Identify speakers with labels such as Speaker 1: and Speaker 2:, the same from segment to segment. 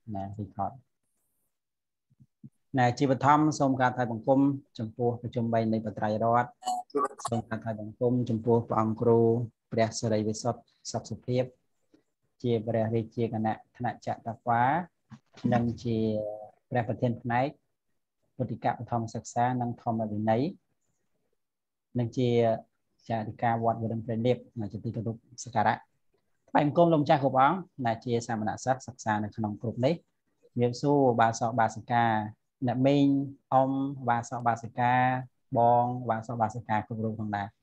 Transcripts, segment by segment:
Speaker 1: nè record nè chỉ bật thăm xong cả thầy bằng cung chấm pua và chấm bay này bật trai rót xong cả thầy bằng cung chấm pua bằng cru bè sợi dây sắp sụp tiếp chia bè đi chia cái nè thằng chặt ta khóa nâng chia bè bật thiên này bật đi cạo thòng sặc xa nâng thòng là vì nấy nâng chia chả đi cạo vọt vào đằng phía đẹp là chỉ từ từ sặc cả bạn công lồng cha của bóng là chia sẻ mà sặc xa này không cục đấy nhiều số bà sọ bà sạc nè mình ông bà sọ bà sạc bong bà sọ bà sạc cùng luôn thằng này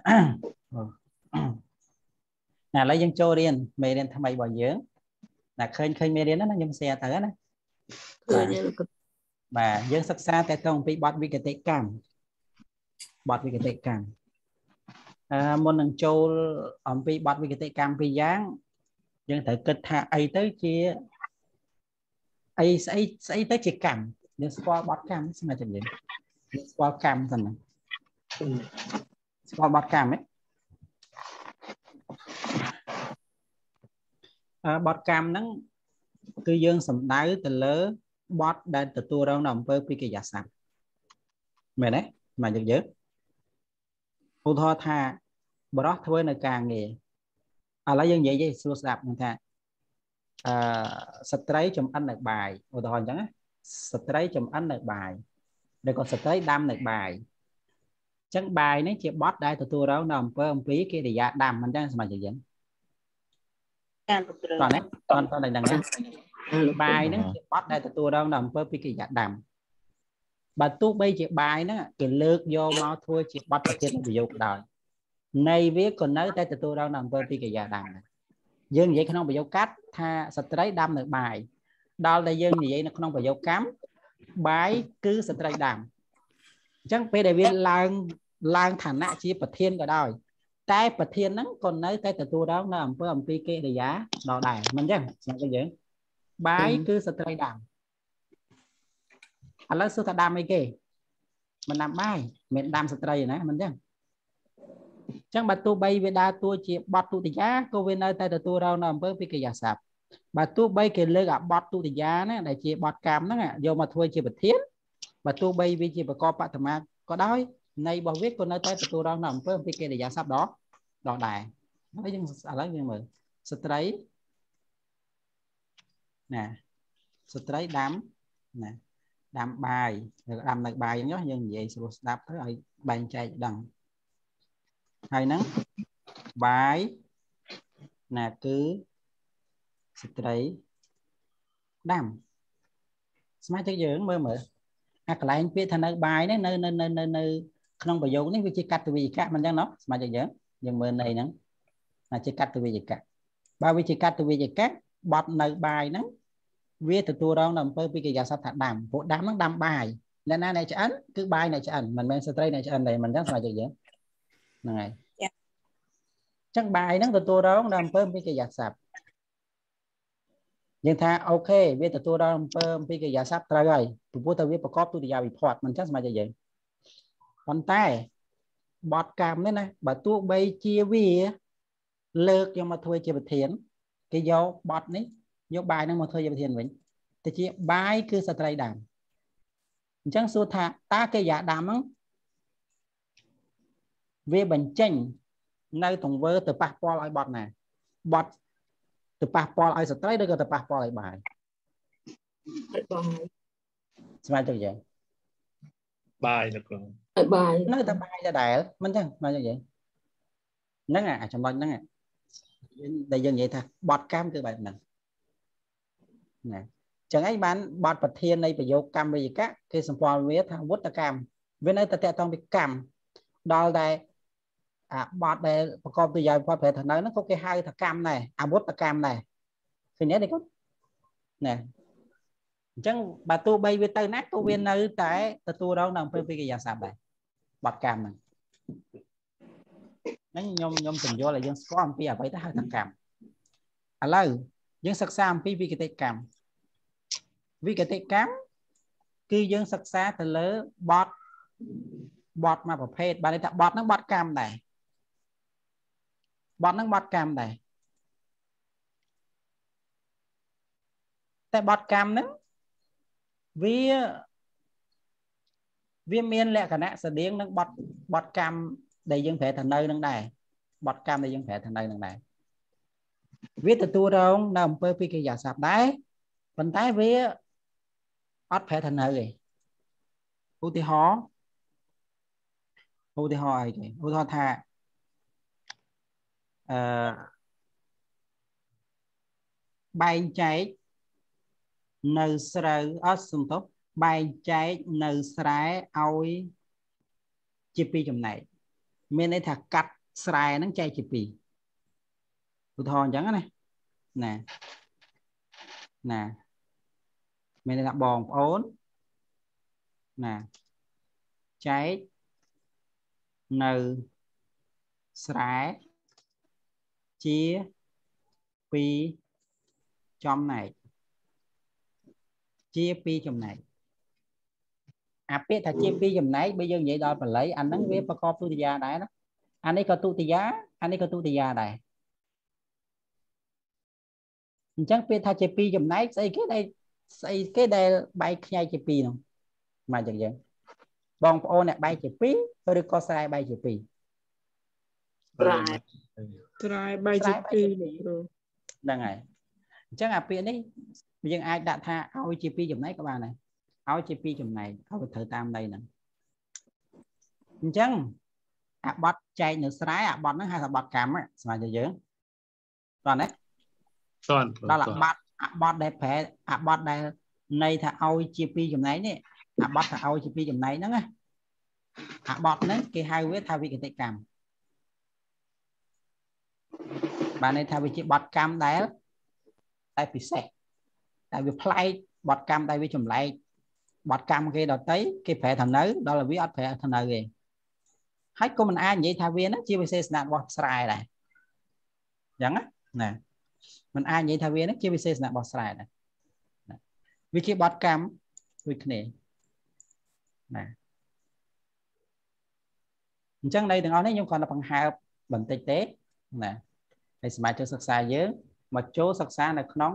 Speaker 1: nè lấy dân cho điên mày điên tham mày bỏ dưỡng là khơi khơi mày điên nó nhung xe tới này mà dân sắc xa tại tông bị bọt vì cái tệ cảm bọt vì cái tệ cảm môn năng châu ông bị bọt vì cái tệ cảm vì dáng dân thử kịch hạ ấy tới chia ấy sẽ tới chỉ cảm nhưng qua bọt cảm xem là chuyện gì qua cảm thần qua bọt cảm ấy bọt cảm nó cứ dương sầm đáy từ lỡ bọt đây từ tua đâu nằm với cái giả sẵn mày đấy mà được dữ ô thọ tha bọt đó thôi là càng nghề lấy dân vậy xua sạp người ta straight trong anh được bài ô thọ chẳng á straight trong anh được bài để còn straight đam được bài chẳng bài nó chỉ bọt đây từ tua đâu nằm với ông phí kia để giả đam mình chẳng mà được dữ toàn đấy toàn này đằng nhá bài nó chỉ bắt đây từ đâu nằm với cái giả đàm bà tu bây chỉ bài nó cái lược vô mau thua chỉ bắt vào thiên bị dục đời này viết còn nói đây từ đâu nằm với cái giả đàm dương vậy không bị dấu cắt tha straight đâm được bài đó là dương như vậy nó không phải dấu cắm bài cứ straight đàm chẳng bây giờ lang thành nạ chỉ bật thiên cả đời tay bật thiên nó còn nói tay từ đó nằm với ông pi kia để giá đỏ đài mình chứ cái gì bài cứ straight đàm lấy số ta đam ấy kì mình làm bài mình đam straight này mình chứ chẳng bà tu bay về đa tu chỉ bọt tu thì giá cô về nơi tay tu đâu nằm với cái giả sạp bà tu bay cái lơ gặp bọt tu thì giá này để chỉ bọt cam đó vô mà thôi chỉ bật thiên bà tu bay vì chỉ bà co bạn thầm có đói này bảo viết con nơi tay tu đâu nằm với cái giả sạp đó đỏ đài nói nhưng lấy như mà straight nè straight đám nè đam bài đam được bài nhớ như vậy sự đáp tới rồi bàn chạy đằng hay nắng bài là cứ straight đam smart chơi dưỡng mơ mơ các lại anh biết thành bài đấy nơi không phải dùng đấy chỉ cắt từ vì các mình đang nói mà chơi dưỡng nhưng mơ này nắng là chỉ cắt từ vì cả bao vì chỉ cắt từ vì các bọt nơi bài nắng viết từ tua đâu nằm với cái giả sát thật đàm bộ đám nó đam bài nên này cho anh cứ bài này cho anh mình men straight này cho anh này mình rất là dễ này chắc bài nó từ tua đó nằm với cái giả sạp nhưng tha ok viết từ tua đó với cái giả sạp ra rồi tụi bố tao viếtประกอบ tu thì bị phọt mình chắc là dễ còn tay bọt cam đấy này bà tu bay chia vì lược nhưng mà thôi chia bật thiền cái dấu bọt này dấu bài nó mà thôi chia bật thiền vậy thì chỉ bài cứ straight đàm chẳng số thà ta cái giả đàm á về bệnh chênh nơi tổng vơ từ passport ai bọt này bọt từ passport ai straight được từ passport ai bài sao cho vậy
Speaker 2: bài được rồi
Speaker 3: bài
Speaker 1: nó ta bài ra đại mình chẳng mà như vậy nó ngà trong đó nó ngà đây dân vậy thôi bọt cam cứ bài này nè chẳng ấy bán bọt bật thiên này phải vô cam vì các cái sản phẩm với thằng vút ta cam với nơi ta tẹt trong bị cam đó đây bọt đây con bây giờ có thể thằng nói nó có cái hai thằng cam này vút ta cam này thì nhớ đi có nè chẳng bà tu bay với tay nát tu viên nơi tại tu đâu nằm với cái giả sạp này bọt cam này nó nhom từng vô là dân có ông bây giờ phải tới hai thằng cam lâu dân sắc sam vì cái tay cam vì cái tay cam khi dân sắc xa từ lớn bọt bọt màประเภท bà đây ta bọt nó bọt cam này bọt nó bọt cam này แต่บอดกรรมนั้นវាមានលក្ខណៈស្តៀងនឹងបទកម្មដែលយើងប្រើថានៅនឹងដែរបទកម្មដែលយើងប្រើថានៅនឹងដែរវាទទួលរងនៅអំពើពីកិរិយាសព្ទដែរប៉ុន្តែវាអត់ប្រើថានៅទេឧទាហរណ៍អីគេឧទាហរណ៍ថាបែងចែកនៅស្រូវអត់សំទោសបែងចែកនៅស្រែឲ្យជាពីរចំណែកមានន័យថាកាត់ស្រែហ្នឹងចែកជាពីរឧទាហរណ៍អញ្ចឹងណាមានន័យថាបងប្អូនចែកនៅស្រែជាពីរចំណែកជាពីរចំណែកអាពាក្យថាជាពីរចំណែកបើយើងនិយាយដល់បល័យអាហ្នឹងវាប្រកបទុតិយាដែរណាអានេះក៏ទុតិយាអានេះក៏ទុតិយាដែរអញ្ចឹងពាក្យថាជាពីរចំណែកស្អីគេដែលបែកខ្ញែកជាពីរនោះមកចឹងយើងបងប្អូនអ្នកបែកជាពីរឬក៏ស្រែបែកជាពីរ
Speaker 3: ស្រែបែកជាពីរ
Speaker 1: ហ្នឹងហើយអញ្ចឹងអាពាក្យនេះយើងអាចដាក់ថាឲ្យជាពីរចំណែកក៏បានដែរឲ្យជាពីរចំណែកឲ្យវាត្រូវតាមន័យហ្នឹងអញ្ចឹងអាបត់ចែកនៅស្រែអាបត់ហ្នឹងហៅថាបត់កម្មស្មើជាយើងតោះណាដល់អាបត់ដែលប្រែអាបត់ដែលន័យថាឲ្យជាពីរចំណែកនេះអាបត់ថាឲ្យជាពីរចំណែកហ្នឹងណាអាបត់ហ្នឹងគេហៅវាថាវិកតិកម្មបានន័យថាវាជាបត់កម្មដែលតែពិសេសតែវាប្លែកបត់កម្មដែលវាចម្លែកបត់កម្មគេដទៃគេប្រែថានៅដល់វាអត់ប្រែថានៅទេហើយក៏មិនអាចនិយាយថាវាណាជាវិសេសណៈរបស់ស្រែដែរអញ្ចឹងណាមិនអាចនិយាយថាវាណាជាវិសេសណៈរបស់ស្រែដែរវាជាបត់កម្មដូចគ្នាណាអញ្ចឹងន័យទាំងអស់នេះខ្ញុំគ្រាន់តែបង្ហើបបន្តិចទេណាហើយសមាជិកសិក្សាយើងមកចូលសិក្សានៅក្នុង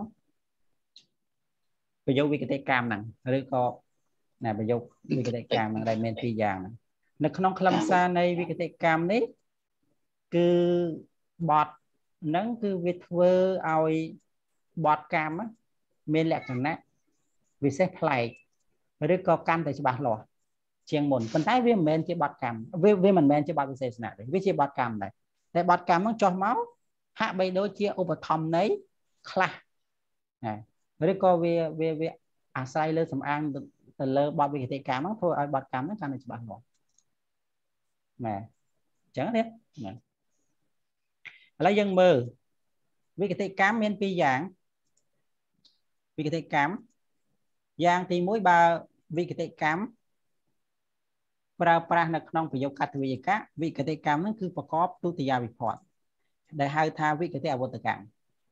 Speaker 1: ប្រយោគវិកតិកម្មហ្នឹងឬក៏ប្រយោគវិកតិកម្មហ្នឹងដែលមានពីរយ៉ាងហ្នឹងនៅក្នុងខ្លឹមសារនៃវិកតិកម្មនេះគឺបទហ្នឹងគឺវាធ្វើឲ្យបទកម្មមានលក្ខណៈវិសេសប្លែកឬក៏កាន់តែច្បាស់លាស់ជាងមុនប៉ុន្តែវាមិនមែនជាបទកម្មវាមិនមែនជាបទវិសេសណៈទេវាជាបទកម្មដែរតែបទកម្មហ្នឹងចុះមកហាក់បីដូចជាឧបត្ថម្ភនៃខ្លះឬក៏វាអាស្រ័យលើសំអាងទៅលើបទវិកតិកម្មហ្នឹងធ្វើឲ្យបទកម្មហ្នឹងកាន់តែច្បាស់លាស់ណាអញ្ចឹងទេណាឥឡូវយើងមើលវិកតិកម្មមានពីរយ៉ាងវិកតិកម្មយ៉ាងទី1បើវិកតិកម្មប្រើប្រាស់នៅក្នុងប្រយោគកតវិយកៈវិកតិកម្មហ្នឹងគឺប្រកបទុតិយាវិភ័តដែលហៅថាវិកតិអវតកម្ម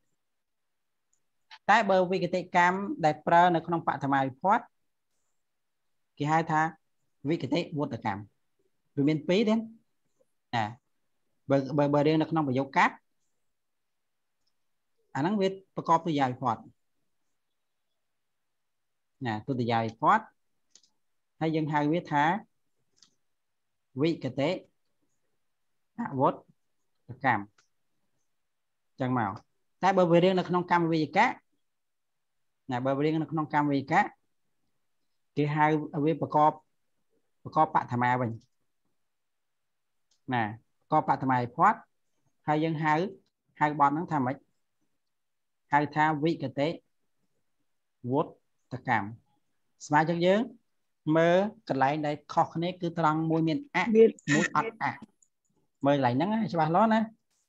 Speaker 1: តែបើវិកតិកម្មដែលប្រើនៅក្នុងបឋមាវិភ័តគេហៅថាវិកតិវតកម្មវាមានពីរទេណាបើរៀងនៅក្នុងប្រយោគកាត់អាហ្នឹងវាប្រកបទុតិយាវិភ័តណាទុតិយាវិភ័តហើយយើងហៅវាថាវិកតិអវតកម្មចឹងមកតែបើវារៀងនៅក្នុងកម្មវិយកៈណាបើរៀងនៅក្នុងកម្មវិយកៈគេហៅវាប្រកបបឋមាវិញណាប្រកបបឋមាវិភ័តហើយយើងហៅបទហ្នឹងថាម៉េចហៅថាវិកតិវតកម្មស្មើជាងយើងមើលកន្លែងដែលខុសគ្នាគឺត្រង់មួយមានអមួយអត់អមើលកន្លែងហ្នឹងច្បាស់លាស់ណា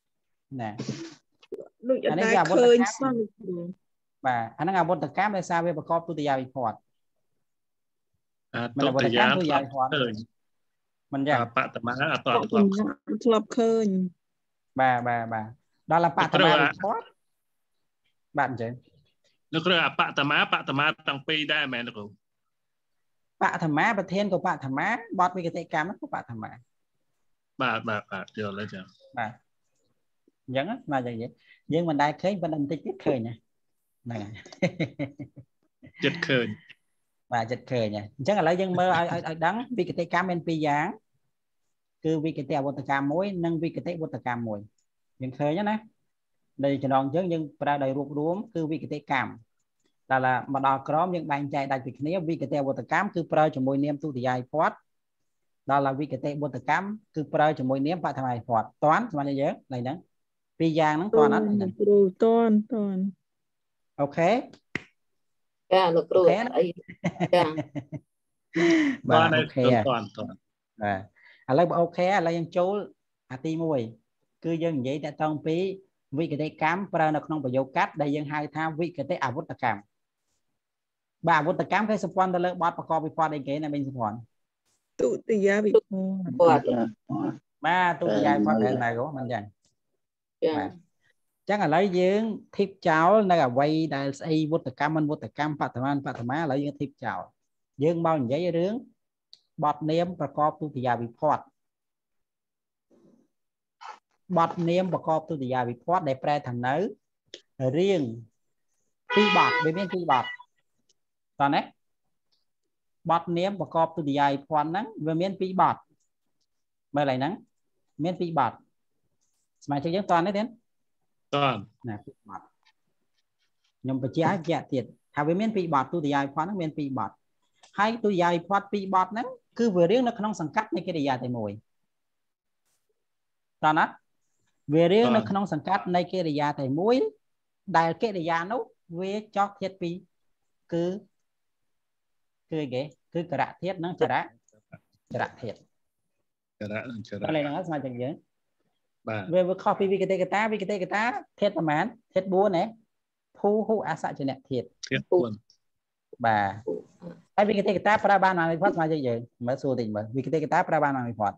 Speaker 3: ដូចអត់តែឃើញសោះ
Speaker 1: បាទអាហ្នឹងអវតកម្មដោយសារវាប្រកបទុតិយាវិភ័ត
Speaker 2: ទុតិយាវិភ័ត
Speaker 1: មិនយ៉ាង
Speaker 2: បតមាអត់
Speaker 3: ធ្លាប់ឃើញ
Speaker 1: បាទដល់បតមាវិភ័តបាទអញ្ចឹង
Speaker 2: លោកគ្រូបតមាទាំងពីរដែរមែនលោកគ្រូ
Speaker 1: បឋមាប្រធានក៏បឋមាបទវិកតិកម្មក៏បឋមា
Speaker 2: បាទយល់ហើយចា
Speaker 1: បាទអញ្ចឹងមកយ៉ាងយើងមិនដែលឃើញប៉ុន្តែបន្តិចទៀតឃើញណា này
Speaker 2: ចិត្តឃើញ
Speaker 1: và chật khởi nhỉ chắc là lấy dân mơ ai đắng vì cái tay cam bên pi dáng cứ vì cái tay vô tờ cam muối nâng vì cái tay vô tờ cam muối dân khởi nhá nè đây cho non chứ nhưng ra đây ruột đuống cứ vì cái tay cam là mà đo crom những bàn chạy đại việc này vì cái tay vô tờ cam cứ pro cho môi niêm tu thì dài phốt đó là vì cái tay vô tờ cam cứ pro cho môi niêm phải thằng này phốt toán mà này nhớ này nè pi dáng nó toán á
Speaker 3: toán
Speaker 1: ok
Speaker 4: dạ lực rồi ấy dạ
Speaker 2: và
Speaker 1: ok
Speaker 2: toàn
Speaker 1: lấy ok lấy dân chú ti mùi cứ dân vậy tại tông phí vì cái tay cám pra nó không phải dấu cắt đây dân hai tham vì cái tay vút tạc cam bà vút tạc cam cái spawn ta lợi bọt và co bị qua đây kế này mình spawn
Speaker 3: tụ tỷ giá bị
Speaker 1: ba tụ tỷ giá qua cái này của mình dành chắc là lấy dương thiếp cháu nó là quay đại xây vút tạc cam mình vút tạc cam phạt thầm má lấy dương thiếp cháu dương bao nhiêu giấy rướng bọt nêm và co tụ tỷ giá bị phọt bọt nêm và co tụ tỷ giá bị phọt để pre thằng nớ riêng pi bọt bên bên pi bọt toàn đấy bọt nêm và co tụ tỷ giá bị phọt nắng về miền pi bọt mời lại nắng miền pi bọt mà chơi giống toàn đấy đến
Speaker 2: toàn
Speaker 1: nè nhưng mà chia dạ tiệt thà với miền pi bọt tụ tỷ giá bị phọt nắng miền pi bọt hai tụ tỷ giá bị phọt pi bọt nắng cứ vừa riêng nó không sang cắt này cái tỷ giá tại mùi toàn á về riêng nó không sang cắt này cái tỷ giá tại mũi đại cái tỷ giá nó về cho thiết pi cứ cái cứ cả thiết nó cả thiệt đây là nó sao chẳng vậy về với copy vì cái ta thiết mà mán thiết búa này thu hút asa cho nè thiệt bà ai vì cái ta para ban này phát mà vậy mở số tình mà vì cái ta para ban này phát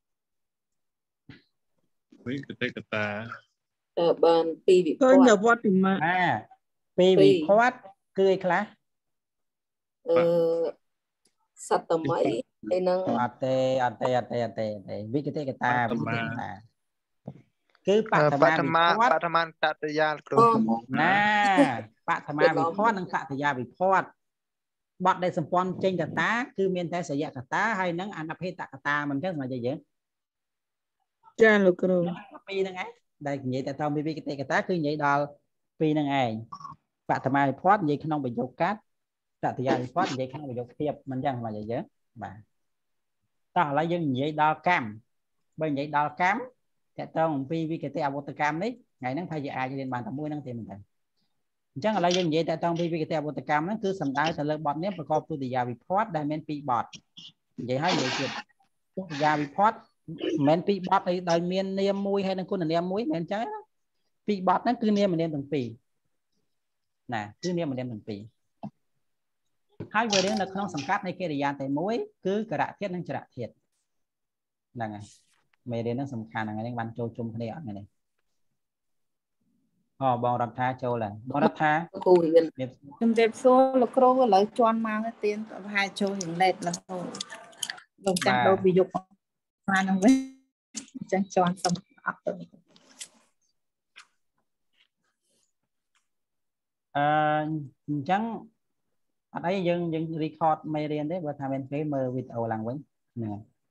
Speaker 2: với cái ta
Speaker 4: ban pi bị
Speaker 3: thôi nhờ vót thì mà
Speaker 1: pi bị phát cười khá
Speaker 4: sạch tầm mấy đây năng
Speaker 1: vì cái ta cứ bạn tham tạ tự gia nè bạn tham bị phốt năng tạ tự gia bị phốt bọt đây sầm pon trên cả tá cứ miền tây sẽ cả tá hay nắng ăn đập hết tạ cả ta mình chắc mà vậy
Speaker 3: cha lực rồi
Speaker 1: pi năng ấy đây vậy tại sao vì cái tá cứ vậy đó pi năng ấy bạn tham bị phốt vậy không bị dầu cát tạ tự gia bị phốt vậy không bị dầu thiệp mình chắc mà vậy bà ta lấy dân vậy đo cam bên vậy đo cám tại tông vì cái tay vô cam đấy ngày nắng phải ai cho nên bàn tầm mũi năng tiền mình chắc là lấy dân vậy tại tông vì cái tay vô cam nó cứ sầm đai từ lớp bọt nếp và co tu thì già bị phốt đây men pi bọt vậy hay vậy chuyện già bị phốt men pi bọt đây đời miền niêm mũi hay là con là niêm mũi men trái pi bọt nó cứ niêm mình đem từng pi nè cứ niêm mình đem từng pi hai vừa đến là không sầm cát này kia thì già tại mũi cứ cả thiết năng cả thiệt là ngày mày đến nó sầm khăn là ngày đang ban châu chung cái này này bao đặt tha châu là bao đặt tha
Speaker 5: chúng đẹp số là cô lấy choan mang cái tiền hai châu những lệch là thôi đồng chẳng đâu bị dục mà nó với chẳng choan xong ấp
Speaker 1: chẳng ở đây dân record mày riêng đấy và tham bên cái mơ video làng với nè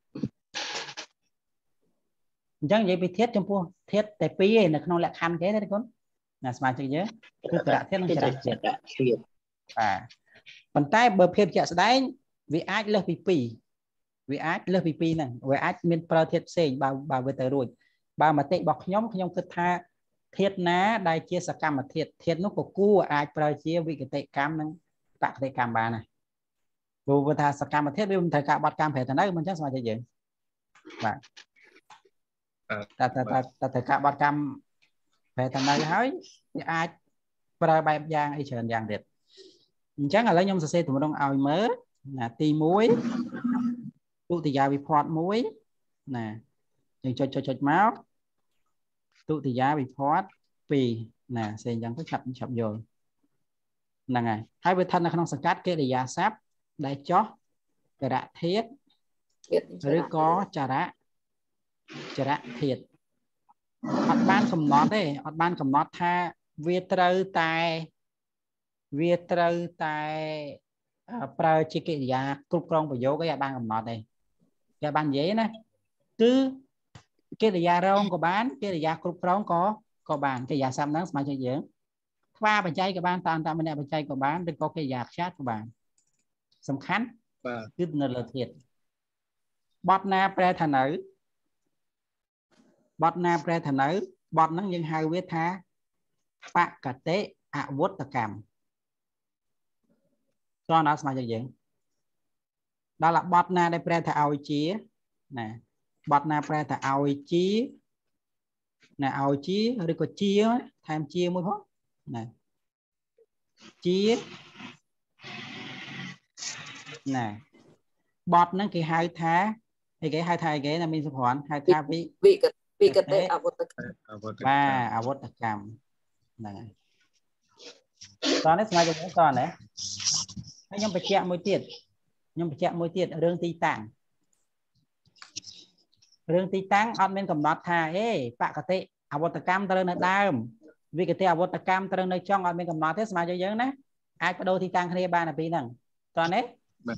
Speaker 1: chẳng vậy bị thiết trong pua thiết tại pi là không lại khăn cái đấy con là smart chứ nhớ cứ cả thiết nó cả thiệt còn tay bờ phim chợ đấy vì ai lơ pi vì ai lơ pi nè vì ai miền pro thiết xây bà về tới rồi bà mà tệ bọc nhóm cứ tha thiết ná đây chia sẻ cam mà thiết nó của cu ai pro chia vì cái tệ cam năng tạc tệ cam bà này vừa tha sạc cam mà thiết bên thời cả bọt cam phải thằng đấy mình chắc smart chứ gì và ta thời cả bọt cam về thằng này hỏi ai para bài giang ai chờ giang đẹp chắc là lấy nhông xe tụi đông ao mới là ti muối tụ thì giá bị phọt muối nè cho máu tụ thì giá bị phọt vì nè xe chẳng có chập rồi là ngày hai bên thân là không sạc cát cái để giá sáp để cho cái đã thiết rồi có trà đã thiệt ọt ban cầm nót đấy ọt ban cầm nót tha viết trâu tài វាត្រូវតែប្រើជាកិរិយាគ្រប់គ្រងប្រយោគឯងបានកំណត់ទេគេបាននិយាយណាគឺកិរិយារងក៏បានកិរិយាគ្រប់គ្រងក៏បានកិរិយាសព្ទហ្នឹងស្មើជាយើងថ្វាបច្ច័យក៏បានតាមម្នាក់បច្ច័យក៏បានឬក៏កិរិយាខ្យាតក៏បានសំខាន់គឺនៅលើធាតុបទណាប្រែថានៅបទណាប្រែថានៅបទហ្នឹងយើងហៅវាថាបកតិអវុត្តកម្មតោះណាស្មើជាយើងដល់បទណាដែលប្រែថាឲ្យជាណាបទណាប្រែថាឲ្យជាណាឲ្យជាឬក៏ជាថែមជាមួយផងណាជាណាបទហ្នឹងគេហៅថាអីគេហៅថាអីគេណាមានសុភ័ណ្ឌហៅថាវិកតេអវុត្តកម្មបាទអវុត្តកម្មហ្នឹងហើយតោះនេះស្មើជាមួយតោះណាហើយខ្ញុំបញ្ជាក់មួយទៀតរឿងទីតាំងអត់មានកំណត់ថាបកតិអវុត្តកម្មត្រូវនៅដើមវិកតេអវុត្តកម្មត្រូវនៅចុងអត់មានកំណត់ទេស្មើជាយើងណាអាចបដូរទីតាំងគ្នាបានតែពីហ្នឹងតោះនេះ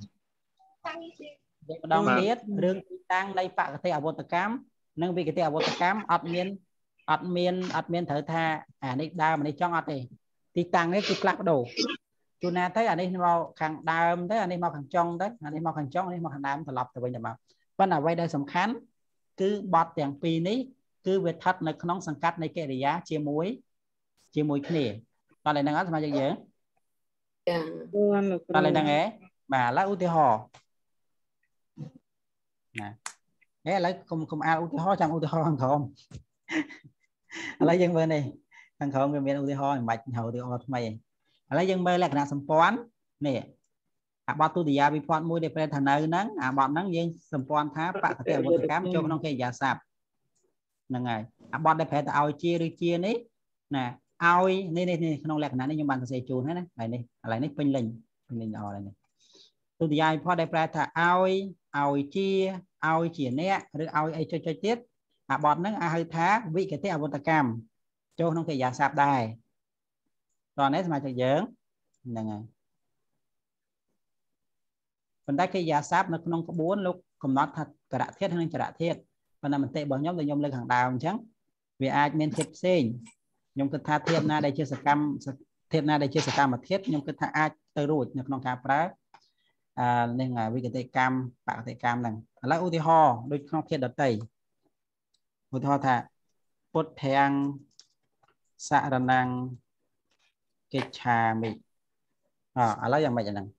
Speaker 1: ម្ដងទៀតរឿងទីតាំងនៃបកតិអវុត្តកម្មនិងវិកតេអវុត្តកម្មអត់មានត្រូវថាអានេះដើមអានេះចុងអត់ទេទីតាំងនេះគឺផ្លាស់ប្ដូរជួនណាទៅអានេះមកខាងដើមទៅអានេះមកខាងចុងទៅអានេះមកខាងចុងអានេះមកខាងដើមត្រឡប់ទៅវិញទៅមកប៉ុន្តែអ្វីដែលសំខាន់គឺបទទាំងពីរនេះគឺវាស្ថិតនៅក្នុងសង្កាត់នៃកិរិយាជាមួយគ្នាតោះឡើយហ្នឹងអត់ស្មើយើងចាតោះឡើយហ្នឹងបាទឥឡូវឧទាហរណ៍ណាឥឡូវកុំអានឧទាហរណ៍ចាំឧទាហរណ៍ខាងក្រោមឥឡូវយើងមើលនេះខាងក្រោមវាមានឧទាហរណ៍មិនបាច់ហៅឧទាហរណ៍ថ្មីឥឡូវយើងមើលលក្ខណៈសម្ព័ន្ធនេះអាបទទុតិយាវិភ័ណ្ឌមួយដែលប្រែថានៅហ្នឹងអាបទហ្នឹងយើងសម្ព័ន្ធថាបកតិអវុត្តកម្មចូលក្នុងកិរិយាសព្ទហ្នឹងហើយអាបទដែលប្រែថាឲ្យជាឬជានេះណាឲ្យនេះក្នុងលក្ខណៈនេះខ្ញុំបានសរសេរជូនហើយណាហើយនេះឥឡូវនេះពេញលេញល្អហើយនេះទុតិយាវិភ័ណ្ឌដែលប្រែថាឲ្យជាអ្នកឬឲ្យអីចុចទៀតអាបទហ្នឹងហៅថាវិកតេអវុត្តកម្មចូលក្នុងកិរិយាសព្ទដែរតោះនេះស្មើជាយើងហ្នឹងហើយប៉ុន្តែកិរិយាសព្ទនៅក្នុងក្បួនលោកកំណត់ថាករៈធាតុនិងចរៈធាតុប៉ុន្តែមតិរបស់ខ្ញុំដែលខ្ញុំលើកខាងដើមអញ្ចឹងវាអាចមានធាតុផ្សេងខ្ញុំគិតថាធាតុណាដែលជាសកម្មធាតុណាដែលជាសកម្មធាតុខ្ញុំគិតថាអាចទៅរួចនៅក្នុងការប្រើនេះវិកតេកម្មបកតេកម្មហ្នឹងឥឡូវឧទាហរណ៍ដូចក្នុងធាតុដតីឧទាហរណ៍ថាពុទ្ធាំងសរណង្ឃកិច្ឆាមិឥឡូវយ៉ាងម៉េចហ្នឹង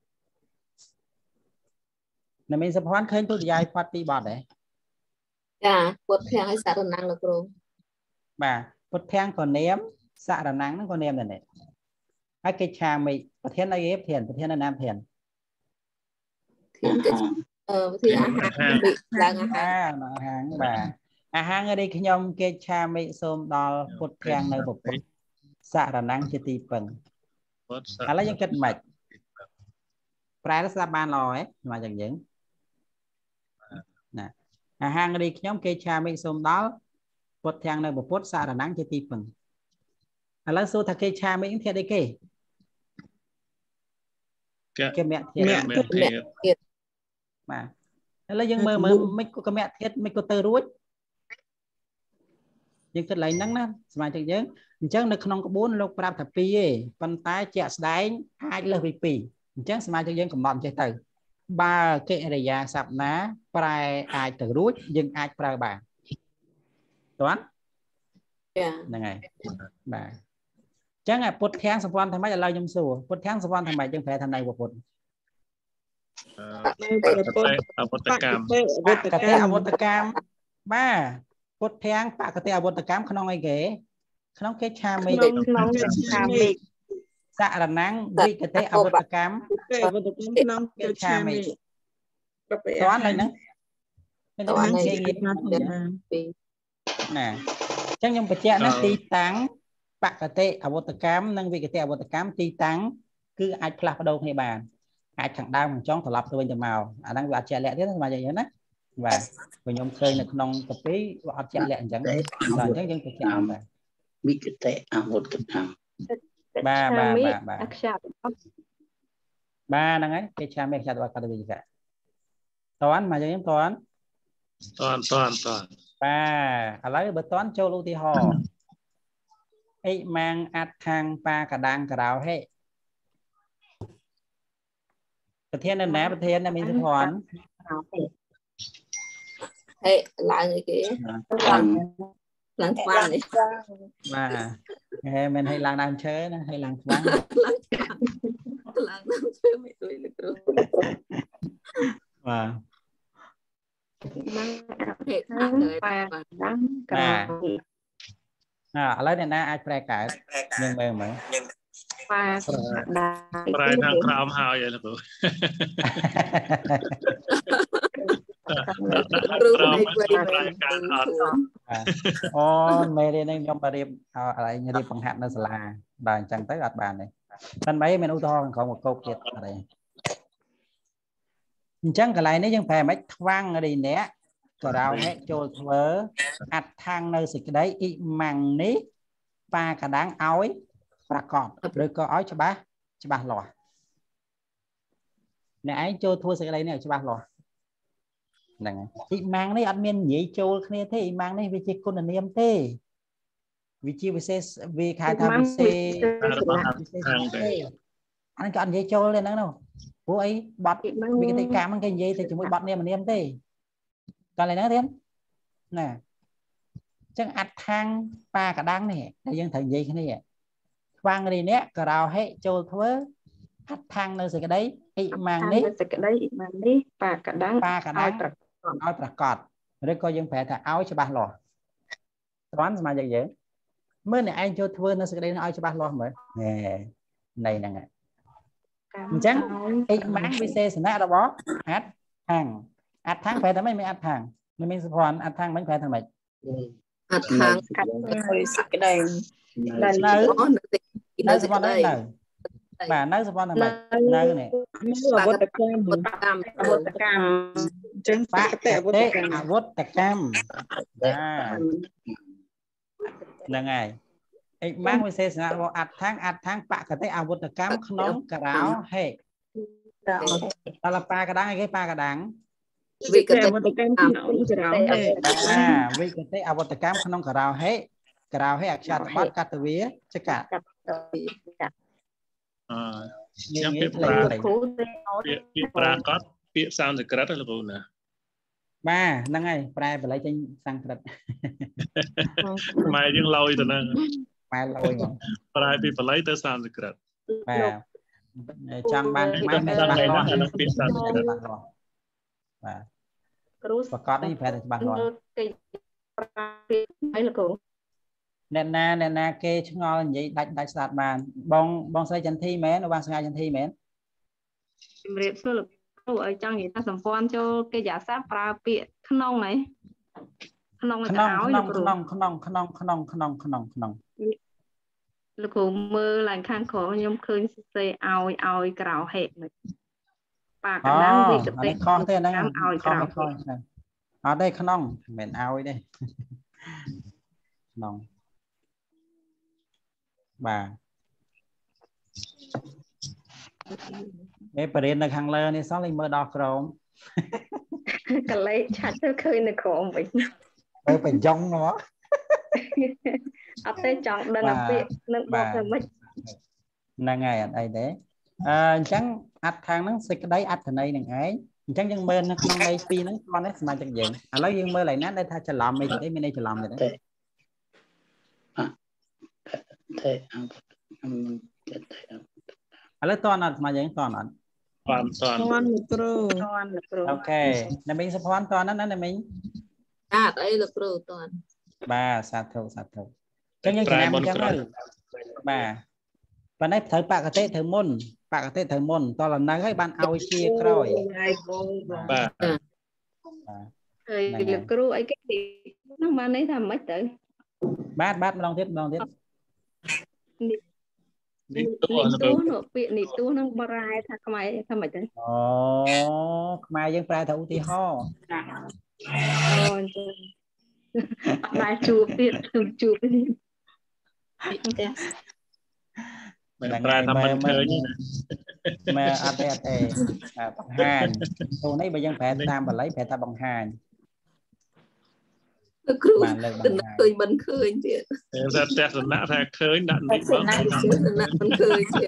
Speaker 1: នៅមានសុភ័ណ្ឌឃើញទុតិយាវិភ័ណ្ឌពីរបទទេ
Speaker 4: ចាពុទ្ធាំងឲ្យសរណង្ឃលោកគ្រូ
Speaker 1: បាទពុទ្ធាំងក៏នាមសរណង្ឃហ្នឹងក៏នាមដែរនេះហើយកិច្ឆាមិប្រធានអីគេប្រធាននៅណាប្រធាន
Speaker 4: វិធីអាហារឡើងអាហារ
Speaker 1: បាទអាហារនេះខ្ញុំកិច្ឆាមិសូមដល់ពុទ្ធាំងនៅពុទ្ធសរណង្ឃជាទីពឹងឥឡូវយើងគិតមិនប្រែស្ដាប់បានល្អហ៎មកយ៉ាងយើងណាអាហារនេះខ្ញុំកិច្ឆាមិសូមដល់ពុទ្ធាំងនៅពុទ្ធសរណង្ឃជាទីពឹងឥឡូវសួរថាកិច្ឆាមិធាតុអីគេគេមគ្គធាតុបាទឥឡូវយើងមើលមិនក៏មគ្គធាតុមិនក៏ទៅរួចយើងគិតឡើងហ្នឹងណាសមាជិកយើងអញ្ចឹងនៅក្នុងក្បួនលោកប្រាប់ថា2ទេប៉ុន្តែជាក់ស្ដែងអាចលើសពី2អញ្ចឹងសមាជិកយើងកំណត់ចេះទៅបើកិរិយាសព្ទណាប្រែអាចទៅរួចយើងអាចប្រើបានតើហ្នឹងហើយបាទអញ្ចឹងពុទ្ធធាំងសម្ព័ន្ធថាម៉េចឥឡូវខ្ញុំសួរពុទ្ធធាំងសម្ព័ន្ធថាម៉េចយើងប្រែថានៅពុទ្ធ
Speaker 2: អវុត្តកម្ម
Speaker 1: អវុត្តកម្មបាទពុទ្ធធាំងបកតិអវុត្តកម្មក្នុងអីគេក្នុងកិច្ឆាមិ
Speaker 3: ក្នុងកិច្ឆាមិ
Speaker 1: សរណង្ឃវិកតេអវុត្តកម្ម
Speaker 3: ក្នុងកិច្ឆាមិ
Speaker 1: តើឡើយហ្នឹង
Speaker 4: តើងាយណា
Speaker 1: អញ្ចឹងខ្ញុំបញ្ជាក់ណាទីតាំងបកតិអវុត្តកម្មនិងវិកតេអវុត្តកម្មទីតាំងគឺអាចផ្លាស់ប្ដូរគ្នាបានអាចខាងដើមខាងចុងត្រឡប់ទៅវិញទៅមកអាហ្នឹងវាអត់ជាក់លាក់ទេស្មើយ៉ាងណាបាទខ្ញុំឃើញនៅក្នុងកាពីវាអត់ជាក់លាក់អញ្ចឹងដល់អញ្ចឹងយើងបញ្ជាក់បាទ
Speaker 6: វិកតេអវុត្តកម្ម
Speaker 1: ba
Speaker 4: akshat
Speaker 1: ba năng ấy cái cha mẹ chặt vào cái gì cả toán mà giống toán ba lấy bữa toán châu lưu thì họ ấy mang ắt thang ba cả đăng cả đào hếtประเทศนั้นนะประเทศนั้นมีสะท้อน
Speaker 4: hệ lại người kia lăng quang này
Speaker 1: mà mình hay làng nam chơi nè hay làng vắng
Speaker 4: lăng nam chơi mấy tuổi được rồi
Speaker 1: và
Speaker 4: hệ thang người đăng
Speaker 1: lấy này na ai phải cãi nhưng mà
Speaker 3: và
Speaker 2: Prai thang kram hao vậy là bố.
Speaker 1: Mày đi nên nhóm bà điệp lại như đi bằng hạt nó là bà chẳng tới gạt bàn này thân mấy mình ưu to còn một câu kiệt ở đây chẳng cả lại nếu chẳng phải mấy vang ở đây nè có đào hết cho thơ ạt thang nơi xịt đấy y màng ní ba cả đáng áo và còn rồi có ói cho ba lò nè ấy cho thua sẽ đây này cho ba lò này chị mang đấy admin nhảy trâu kia thế mang đấy vì chị con là niềm thế vì chị vì khai thác anh cho anh nhảy trâu lên đó đâu cô ấy bật vì cái cam ăn cái gì thì chúng mới bật niềm thế còn lại nữa thêm nè chẳng ắt thang ba cả đăng này để dân thằng gì cái này vang đi nè cờ đào hết trâu thưa ắt thang nơi cái đấy chị mang đấy
Speaker 3: cái đấy mang đi ba cả đăng
Speaker 1: áoประกอบrồi coi dân phải thà áo cho ba lò toán mà vậy vậy mới này anh cho thưa nó sẽ đây nó áo cho ba lò mới nè này nè chẳng ít bán vi xe sẽ nãy đó bó át tháng phải tao mấy át hàng nên mình còn át tháng mấy phải thằng mày
Speaker 4: át hàng
Speaker 3: cái đây
Speaker 1: nơi sẽ còn đây mà nơi sẽ còn thằng mày nơi này
Speaker 3: vốt cam chân
Speaker 1: phá vốt cam là ngày mang về xe sẽ vào ạt tháng bạ cái tay vốt cam nóng cả áo hệ ta là pa cái đắng cái pa cái đắng
Speaker 4: vì cái
Speaker 1: vì cái tay vốt cam nóng cả áo hệ chặt bắt cắt từ vía chắc cả
Speaker 2: chẳng biết pra cót biết sao được cái đó là bộ nè
Speaker 1: ba năng ngày pra phải lấy trên sang cật
Speaker 2: mai nhưng lâu rồi nè
Speaker 1: mai lâu rồi
Speaker 2: pra bị phải lấy tới sao được cái
Speaker 1: ba trong ban máy mẹ bạn lo
Speaker 2: biết sao được
Speaker 1: cái và có đấy phải bạn lo nè na kê chứ ngon vậy đại sạt bàn bong xây chân thi mẹ nó ban xây chân thi mẹ
Speaker 3: rệp sơ lực ở trong người ta sắm quan cho cái giá sát pra bịa khăn này khăn lực mơ lành khang khó nhom khơi xây ao cào hẹp này bà cả đang bị cái tên
Speaker 1: kho thế này kho ở đây khăn mền ao đây nong bà cái bền là hàng lơ này sáu linh mơ đo crom
Speaker 3: cái lấy chặt cho khơi này khổ vậy
Speaker 1: phải giống nó
Speaker 3: ở đây chọn đơn là việc nâng bọc rồi mất
Speaker 1: là ngày ở đây đấy chẳng ắt thang nó xịt cái đấy ắt thằng này này ấy chẳng dân mơ nó không đây pi nó con đấy mà chẳng vậy lấy dân mơ lại nát đây tha cho làm mình đấy mình đây cho làm rồi đấy lấy toàn là mà vậy toàn ok là mình sẽ hoàn toàn đó là mình
Speaker 4: đây là pro toàn
Speaker 1: ba sát thủ trong những cái nào chẳng ba và nãy thời bạc cái thời môn to là năng ấy ban ao chia rồi
Speaker 2: ba
Speaker 3: lực pro ấy cái gì nó mà nấy làm mấy tử
Speaker 1: bát long tiếp
Speaker 3: nị tu nó bị nị tu nó barai thằng mày thế
Speaker 1: mai dân prai thấu thì ho
Speaker 3: bài chụp đi
Speaker 2: Pra tham mình khơi như này.
Speaker 1: Mà bằng hàn tụ này bây giờ phải tam và lấy phải ta bằng hàn
Speaker 4: mà lời bằng hàn khơi bấn khơi thiệt
Speaker 2: ra tẹt rồi nã ra khơi nặn đi bóng
Speaker 4: nặn bấn khơi thiệt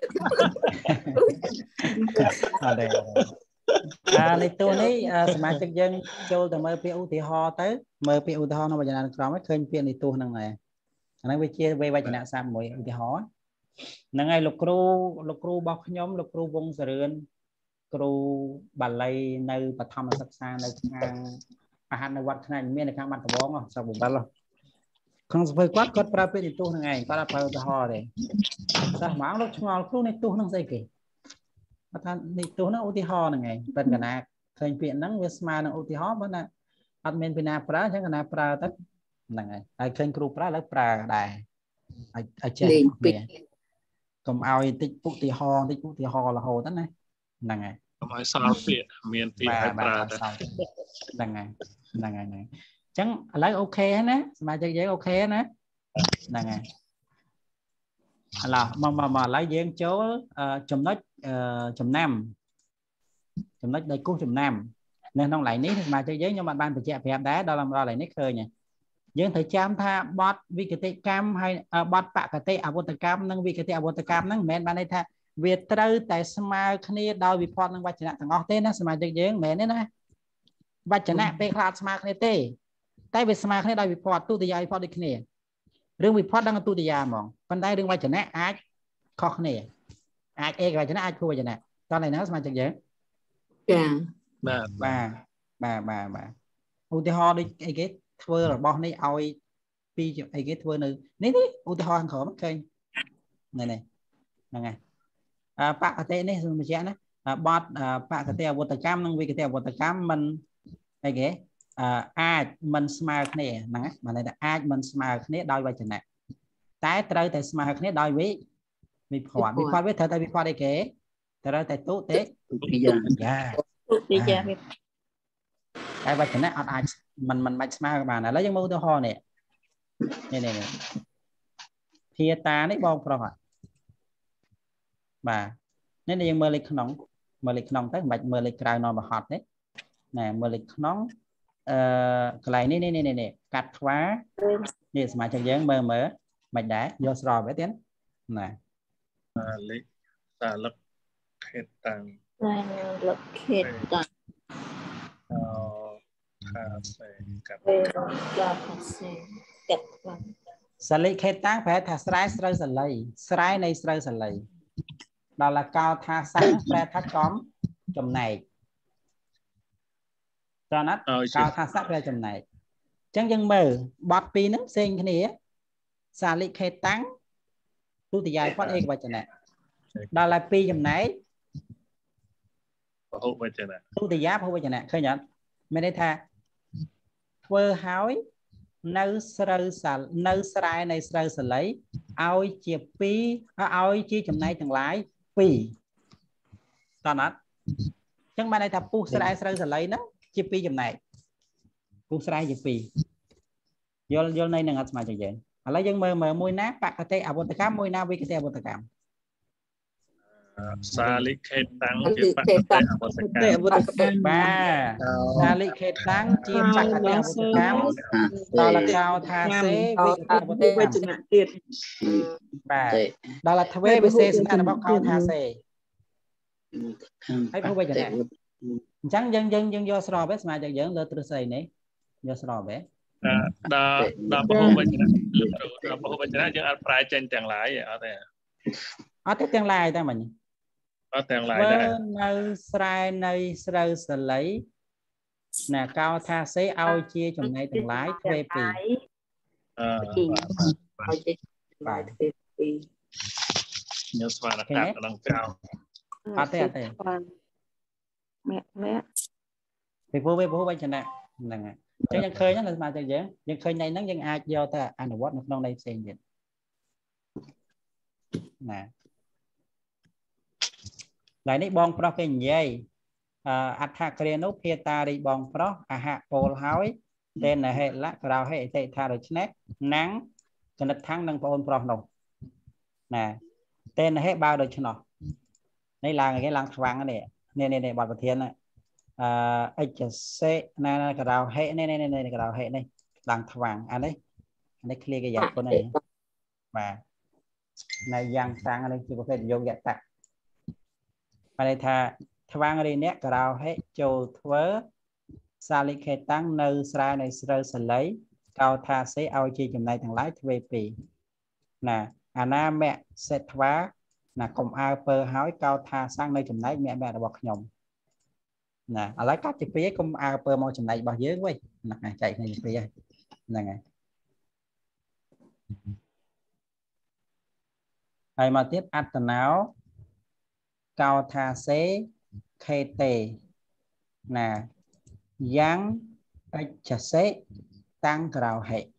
Speaker 1: đây này tụ nàyสมาชิกយើងចូលទៅមើលពាក្យឧទាហរណ៍ទៅមើលពាក្យឧទាហរណ៍នៅវចនានុក្រមឃើញពាក្យនេះទូហ្នឹងហើយអាហ្នឹងវាជាវេវចនៈ31ឧទាហរណ៍ហ្នឹងហើយលោកគ្រូរបស់ខ្ញុំលោកគ្រូវងសរឿនគ្រូបាលីនៅបឋមសិក្សានៅខាងមហានៅវត្តខ្នាញ់មាននៅខាងបាត់ដំបងស្រុកបំបិលក្នុងសភៅគាត់ប្រើពាក្យនេះទូហ្នឹងឯងគាត់ប្រើឧទាហរណ៍ទេចាស់ហ្មងលោកឆ្ងល់គ្រូនេះទូហ្នឹងស្អីគេគាត់ថានេះទូហ្នឹងឧទាហរណ៍ហ្នឹងឯងតែកណាឃើញពាក្យហ្នឹងវាស្មើនឹងឧទាហរណ៍បើណាអត់មានពីណាប្រើអញ្ចឹងកណាប្រើទៅហ្នឹងហើយឃើញគ្រូប្រើឥឡូវប្រើដែរឲ្យចេះកុំឲ្យតិចឧទាហរណ៍រហូតណាហ្នឹងហើយកុំឲ្យសល់ពាក្យមានពាក្យឲ្យប្រើទៅហ្នឹងហើយអញ្ចឹងឥឡូវអូខេណាសមាជិកយើងអូខេណាហ្នឹងហើយឥឡូវមកឥឡូវយើងចូលចំណុចចំណាំចំណុចដៃគូសចំណាំនៅក្នុងឡៃនេះសមាជិកយើងខ្ញុំបានបញ្ជាក់ប្រាប់ដែរដល់ឡៃនេះឃើញយើងត្រូវចាំថាបទវិកតិកម្មហើយបទបកតិអវតកម្មនិងវិកតិអវតកម្មហ្នឹងមិនមែនបានន័យថាវាត្រូវតែស្មើគ្នាដោយវិផតនិងវចនៈទាំងអស់ទេណាសមាជិកយើងមិនមែនទេណាវចនៈពេលខ្លះអត់ស្មើគ្នាទេតែវាស្មើគ្នាដោយវិផតទុតិយវិផតដូចគ្នារឿងវិផតដល់ទុតិយហ្មងប៉ុន្តែរឿងវចនៈអាចខុសគ្នាអាចឯកវចនៈអាចគូវចនៈតោះហ្នឹងសមាជិកយើង
Speaker 4: ចា
Speaker 1: បាទឧទាហរណ៍ដូចអីគេធ្វើរបស់នេះឲ្យពីអីគេធ្វើនៅនេះឧទាហរណ៍ខាងក្រោមឃើញនេះហ្នឹងហើយបកតិនេះសូមបញ្ជាក់ណាបទបកតិអវតកម្មនិងវិកតិអវតកម្មមិនអីគេអាចមិនស្មើគ្នាហ្នឹងបានន័យថាអាចមិនស្មើគ្នាដោយវចនៈតែត្រូវតែស្មើគ្នាដោយវិផតវាត្រូវតែវិផតអីគេត្រូវតែទុតិយតែវចនៈអត់អាចមិនបាច់ស្មើបានឥឡូវយើងមើលឧទាហរណ៍នេះភាតានេះបងប្រុសបាទនេះយើងមើលលេខក្នុងទៅមិនបាច់មើលលេខក្រៅនាំបហត់នេះណែមើលលេខក្នុងកន្លែងនេះកាត់ខ្វានេះសមាជិកយើងមើលមិនដែរយកស្របទេទៀតណា
Speaker 2: លេខតាលឹកខេតតាំង
Speaker 4: លឹកខេតតាំង
Speaker 2: ថាសេកាត់
Speaker 1: សាលិខេតាំងប្រែថាស្រែស្រូវសាលីស្រែនៃស្រូវសាលីដល់លកោថាសាំងប្រែថាកំចំណែកតើណាត់កោថាស័កប្រែចំណែកអញ្ចឹងយើងមើលបទពីរហ្នឹងផ្សេងគ្នាសាលិខេតាំងទុតិយវិផតឯកវចនៈដល់តែពីរចំណែក
Speaker 2: ពហុវចនៈ
Speaker 1: ទុតិយពហុវចនៈឃើញអត់មានន័យថាធ្វើហើយនៅស្រូវនៅស្រែនៃស្រូវសាលីឲ្យជា2ឲ្យជាចំណែកទាំងឡាយ2តើណាត់អញ្ចឹងបានន័យថាពុះស្រែស្រូវសាលីហ្នឹងជា2ចំណែកពុះស្រែជា2យល់នៃនឹងអត់ស្មើជាយើងឥឡូវយើងមើលមួយណាបកតិអវតកម្មមួយណាវិកតិអវតកម្ម
Speaker 2: សាលិខេតាំងជាបកតិអវតកម្ម
Speaker 1: បាទសាលិខេតាំងជាបកតិអវតកម្មដល់លកោថាសេវិកតិអវតកម្ម
Speaker 3: ទៀត
Speaker 1: បាទដល់ទ្វេវិសេសនៈរបស់កោថាសេហើយពុះវចនៈអញ្ចឹងយើងយកស្របទេសមាជិកយើងលើទ្រឹស្ដីនេះយកស្របទេ
Speaker 2: ដល់ពហុវចនៈដល់ពហុវចនៈយើងអាចប្រែចេញទាំងឡាយអត់ទេ
Speaker 1: ទាំងឡាយតែមិញ
Speaker 2: អត់ទាំងឡាយដែរ
Speaker 1: នៅស្រែនៃស្រូវសាលីណាកោថាសេឲ្យជាចំណែកទាំងឡាយទ្វេ2
Speaker 2: ឲ្យជា
Speaker 4: បាទទ្វេ2
Speaker 2: ញើស្មានកាត់ដល់កោ
Speaker 1: អត់ទេពីពូវចនៈហ្នឹងហើយអញ្ចឹងយើងឃើញហ្នឹងស្មារតីយើងឃើញន័យហ្នឹងយើងអាចយកទៅអនុវត្តនៅក្នុងន័យផ្សេងទៀតណាឡើយនេះបងប្រុសគេនិយាយអដ្ឋគ្រានុភាតារីបងប្រុសអហពោលហើយទេនហេលៈក្រៅហេអតិថាដូច្នេះណាំងកណិតថាំងនឹងបងប្រុសនោះណា tên là hết bao đời cho nó đây là cái làng thoáng này nên bọn vật thiên này HC này cái đào hệ này cái đào hệ này làng thoáng anh đấy clear cái dạng của này và này giang sang ở đây chỉ có thể dùng dạng tạc và đây thà thoáng ở đây nét cái đào hệ châu thớ xa lý khê tăng nơi xa này sơ lấy cao tha sẽ ao chi chùm này thằng lái thuê phì nè na mẹ sẽ thoá là cùng ai pơ hói cao tha sang nơi chùm này mẹ đã bọc nhộng nè ở lấy các chữ phía cùng ai pơ màu chùm này bao dưới quay nè chạy này phía này hay mà tiếp ăn tần áo cao tha sẽ khê tề nè giáng chả sẽ tăng rào hệ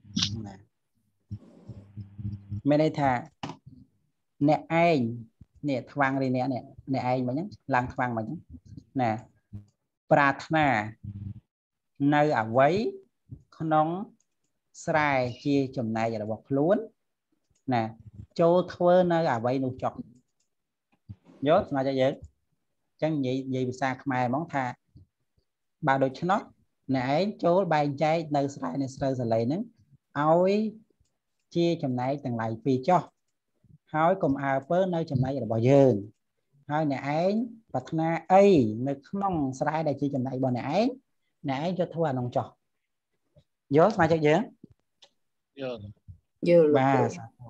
Speaker 1: mấy đây thà nè anh nè thoáng đi nè anh mà nhá lang thoáng mà nhá nè Pratna nơi ở quấy nóng sài chia chùm này là bọc luôn nè châu thơ nơi ở quấy nụ chọc nhớ mà cho dễ chẳng gì xa mai món tha ba đôi cho nó nãy chỗ bay trái nơi sai này sơ giờ lấy nữa ôi chia chùm này từng lại vì cho hỏi cùng à bớ nơi chùm này là bao giờ hỏi nãy bật na ấy nơi không sai đây chia chùm này bao nãy cho thua nông cho nhớ mà cho dễ ba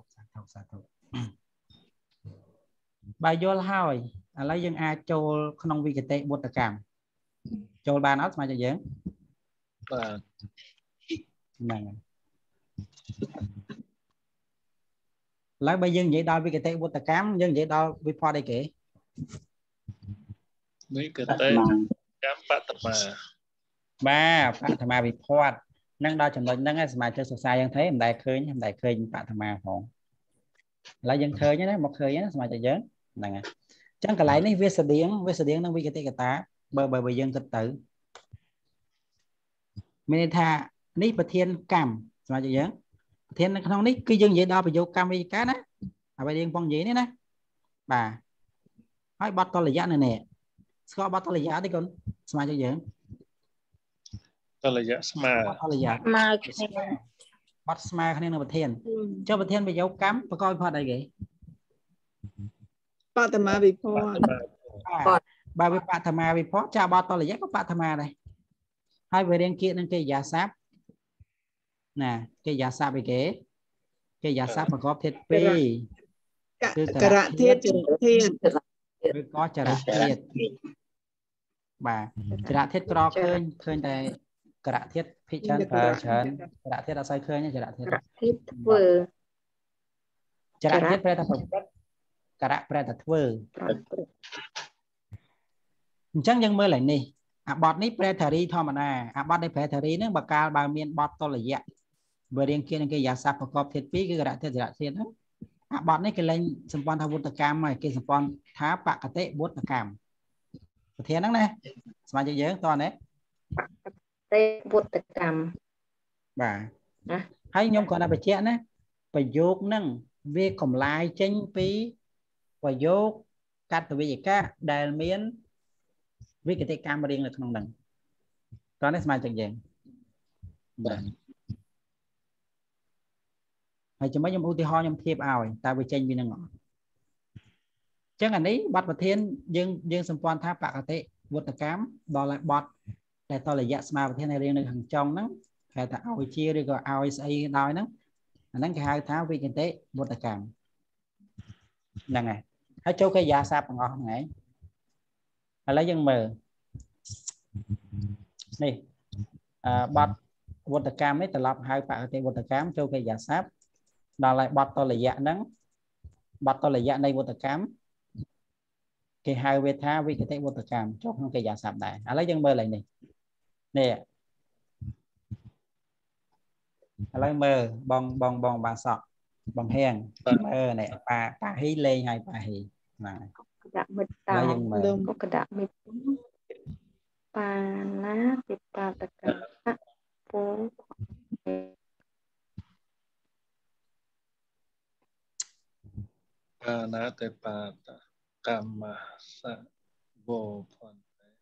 Speaker 1: bài vô hỏi lấy dân a châu không vi cái tệ bột cảm châu ba nó mà cho dễ này lấy bây giờ vậy đo với cái tệ bột cám dân vậy đo với pho đây kể
Speaker 2: mấy cái tệ cám
Speaker 1: ba bạn thầm bị pho năng đo chừng nâng mà cho sai dân thấy em đại khơi bạn thầm hồn lấy dân khơi nhé một khơi nhé mà cho dễ này chẳng cả lại này viết sơ điển nó với cái tệ cái tá bởi dân thực tử mình tha ní bậc thiên cam mà cho dễ thiên không ní cứ dân vậy đó bị vô cam với cá đó à bây điên con gì nữa nè bà hỏi bắt to là giá này nè có bắt to là giá đi con mà cho dễ
Speaker 2: to là giá
Speaker 5: mà
Speaker 1: bắt smart nên là bậc thiên cho bậc thiên bị vô cam và coi pha đây kì
Speaker 5: bà tầm mà bị pho
Speaker 1: bà bị bà thầm mà bị phó cha bắt to là giá có bà thầm mà đây hai về đen kia nên cây giá sáp nè cây giá sáp bị kế cây giá sáp mà có thiết pi
Speaker 5: cả thiết
Speaker 1: có chả thiết bà chả thiết có khơi đây chả thiết phi chân chả thiết là sai khơi nhé chả thiết phải ta phải chả phải ta thưa chẳng nhưng mơ lại nè bọt ní pretari thôi mà nè bọt đây pretari nó bạc cao bao miền bọt to là dạng vừa điên kia cái giá sáp có thiết phí cái gạ thiết đó bọt ní cái lên sầm pon thao bút cam này cái sầm pon thá bạc cái tệ bút cam thế đó nè mà chơi dễ toàn đấy
Speaker 4: tệ bút cam
Speaker 1: bà hay nhung còn là phải chết nè phải dốt nâng về còn lại tranh phí và dốt cắt từ việc cá đại miến với cái tay cam riêng là không đằng có nó mà chẳng dạng hay cho mấy nhóm ưu tiên ho nhóm thiệp ảo ta bị tranh vì nó ngọt chắc là đấy bắt vào thiên dương xâm quan tháp bạc tệ vượt là cám đó là bọt để to là dạ smart và thiên này riêng được hàng trong nó hay ta ảo chia đi gọi ảo say đói nó cái hai tháo vì kinh tế vượt là cam là này hãy cho cái giá sáp ngon này lấy dân mờ này bọt vượt là cam ấy từ lọc hai bạc tệ vượt là cám cho cái giá sáp đó lại bọt to là dạ nắng bọt to là dạ đây vượt là cám cái hai về tha vì cái tệ vô thực cảm cho không cái giá sạp đại lấy dân mơ lại này nè lấy mơ bong bà sọ bong hèn mơ này bà hí lê hay bà hí này lấy dân mơ
Speaker 3: có cái đạm mít bà ná thì bà tất cả phố
Speaker 2: ណាទេបាតកម្មសវោផន្តេ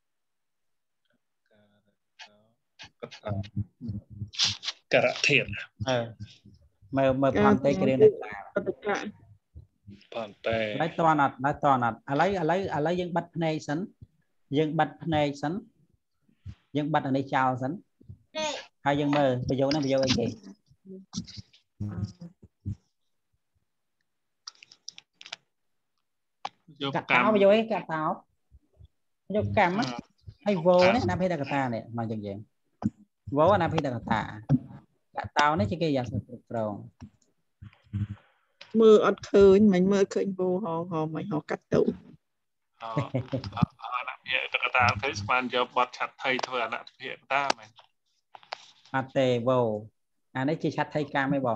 Speaker 2: ការៈធាន
Speaker 1: មើលផន្តេគ្រានេះ
Speaker 2: ផន្តេ
Speaker 1: ឡើយតអត់ឥឡូវយើងបិទភ្នែកសិនយើងបិទភ្នែកសិនយើងបិទអានេះចោលសិនហើយយើងមើលប្រយោគហ្នឹងប្រយោគអីគេ
Speaker 2: យក
Speaker 1: កម្មប្រយោគអីកតោយកកម្មហើយវោនេះណាភេទកតានេះមកចឹងយើងវោណាភេទកតាកតោនេះជាគេយ៉ាងគ្រប់គ្រង
Speaker 5: មើលអត់ឃើញមិនមើលឃើញវោហងមិនហៅកាត់ទៅ
Speaker 2: អនភិកតាឃើញស្មានយកបត់ឆាត់ថៃធ្វើអនភិកតាមែន
Speaker 1: អត់ទេវោអានេះជាឆាត់ថៃកម្មឯងបង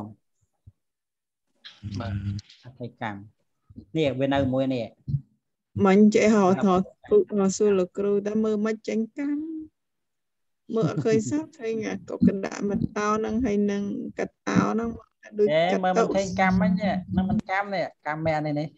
Speaker 2: បាទ
Speaker 1: ឆាត់ថៃកម្មនេះវានៅមួយនេះ
Speaker 5: មិនចេះហៅថតសួរលោកគ្រូតែមើលមិនចេញកម្មមើលអត់ឃើញសោះឃើញកុកកដាក់មកតោហ្នឹងហើយនឹងកតោហ្នឹង
Speaker 1: ដូចចាត់មើលមិនឃើញកម្មហ្នឹងនឹងមិនកម្មនេះកម្មមែននេះ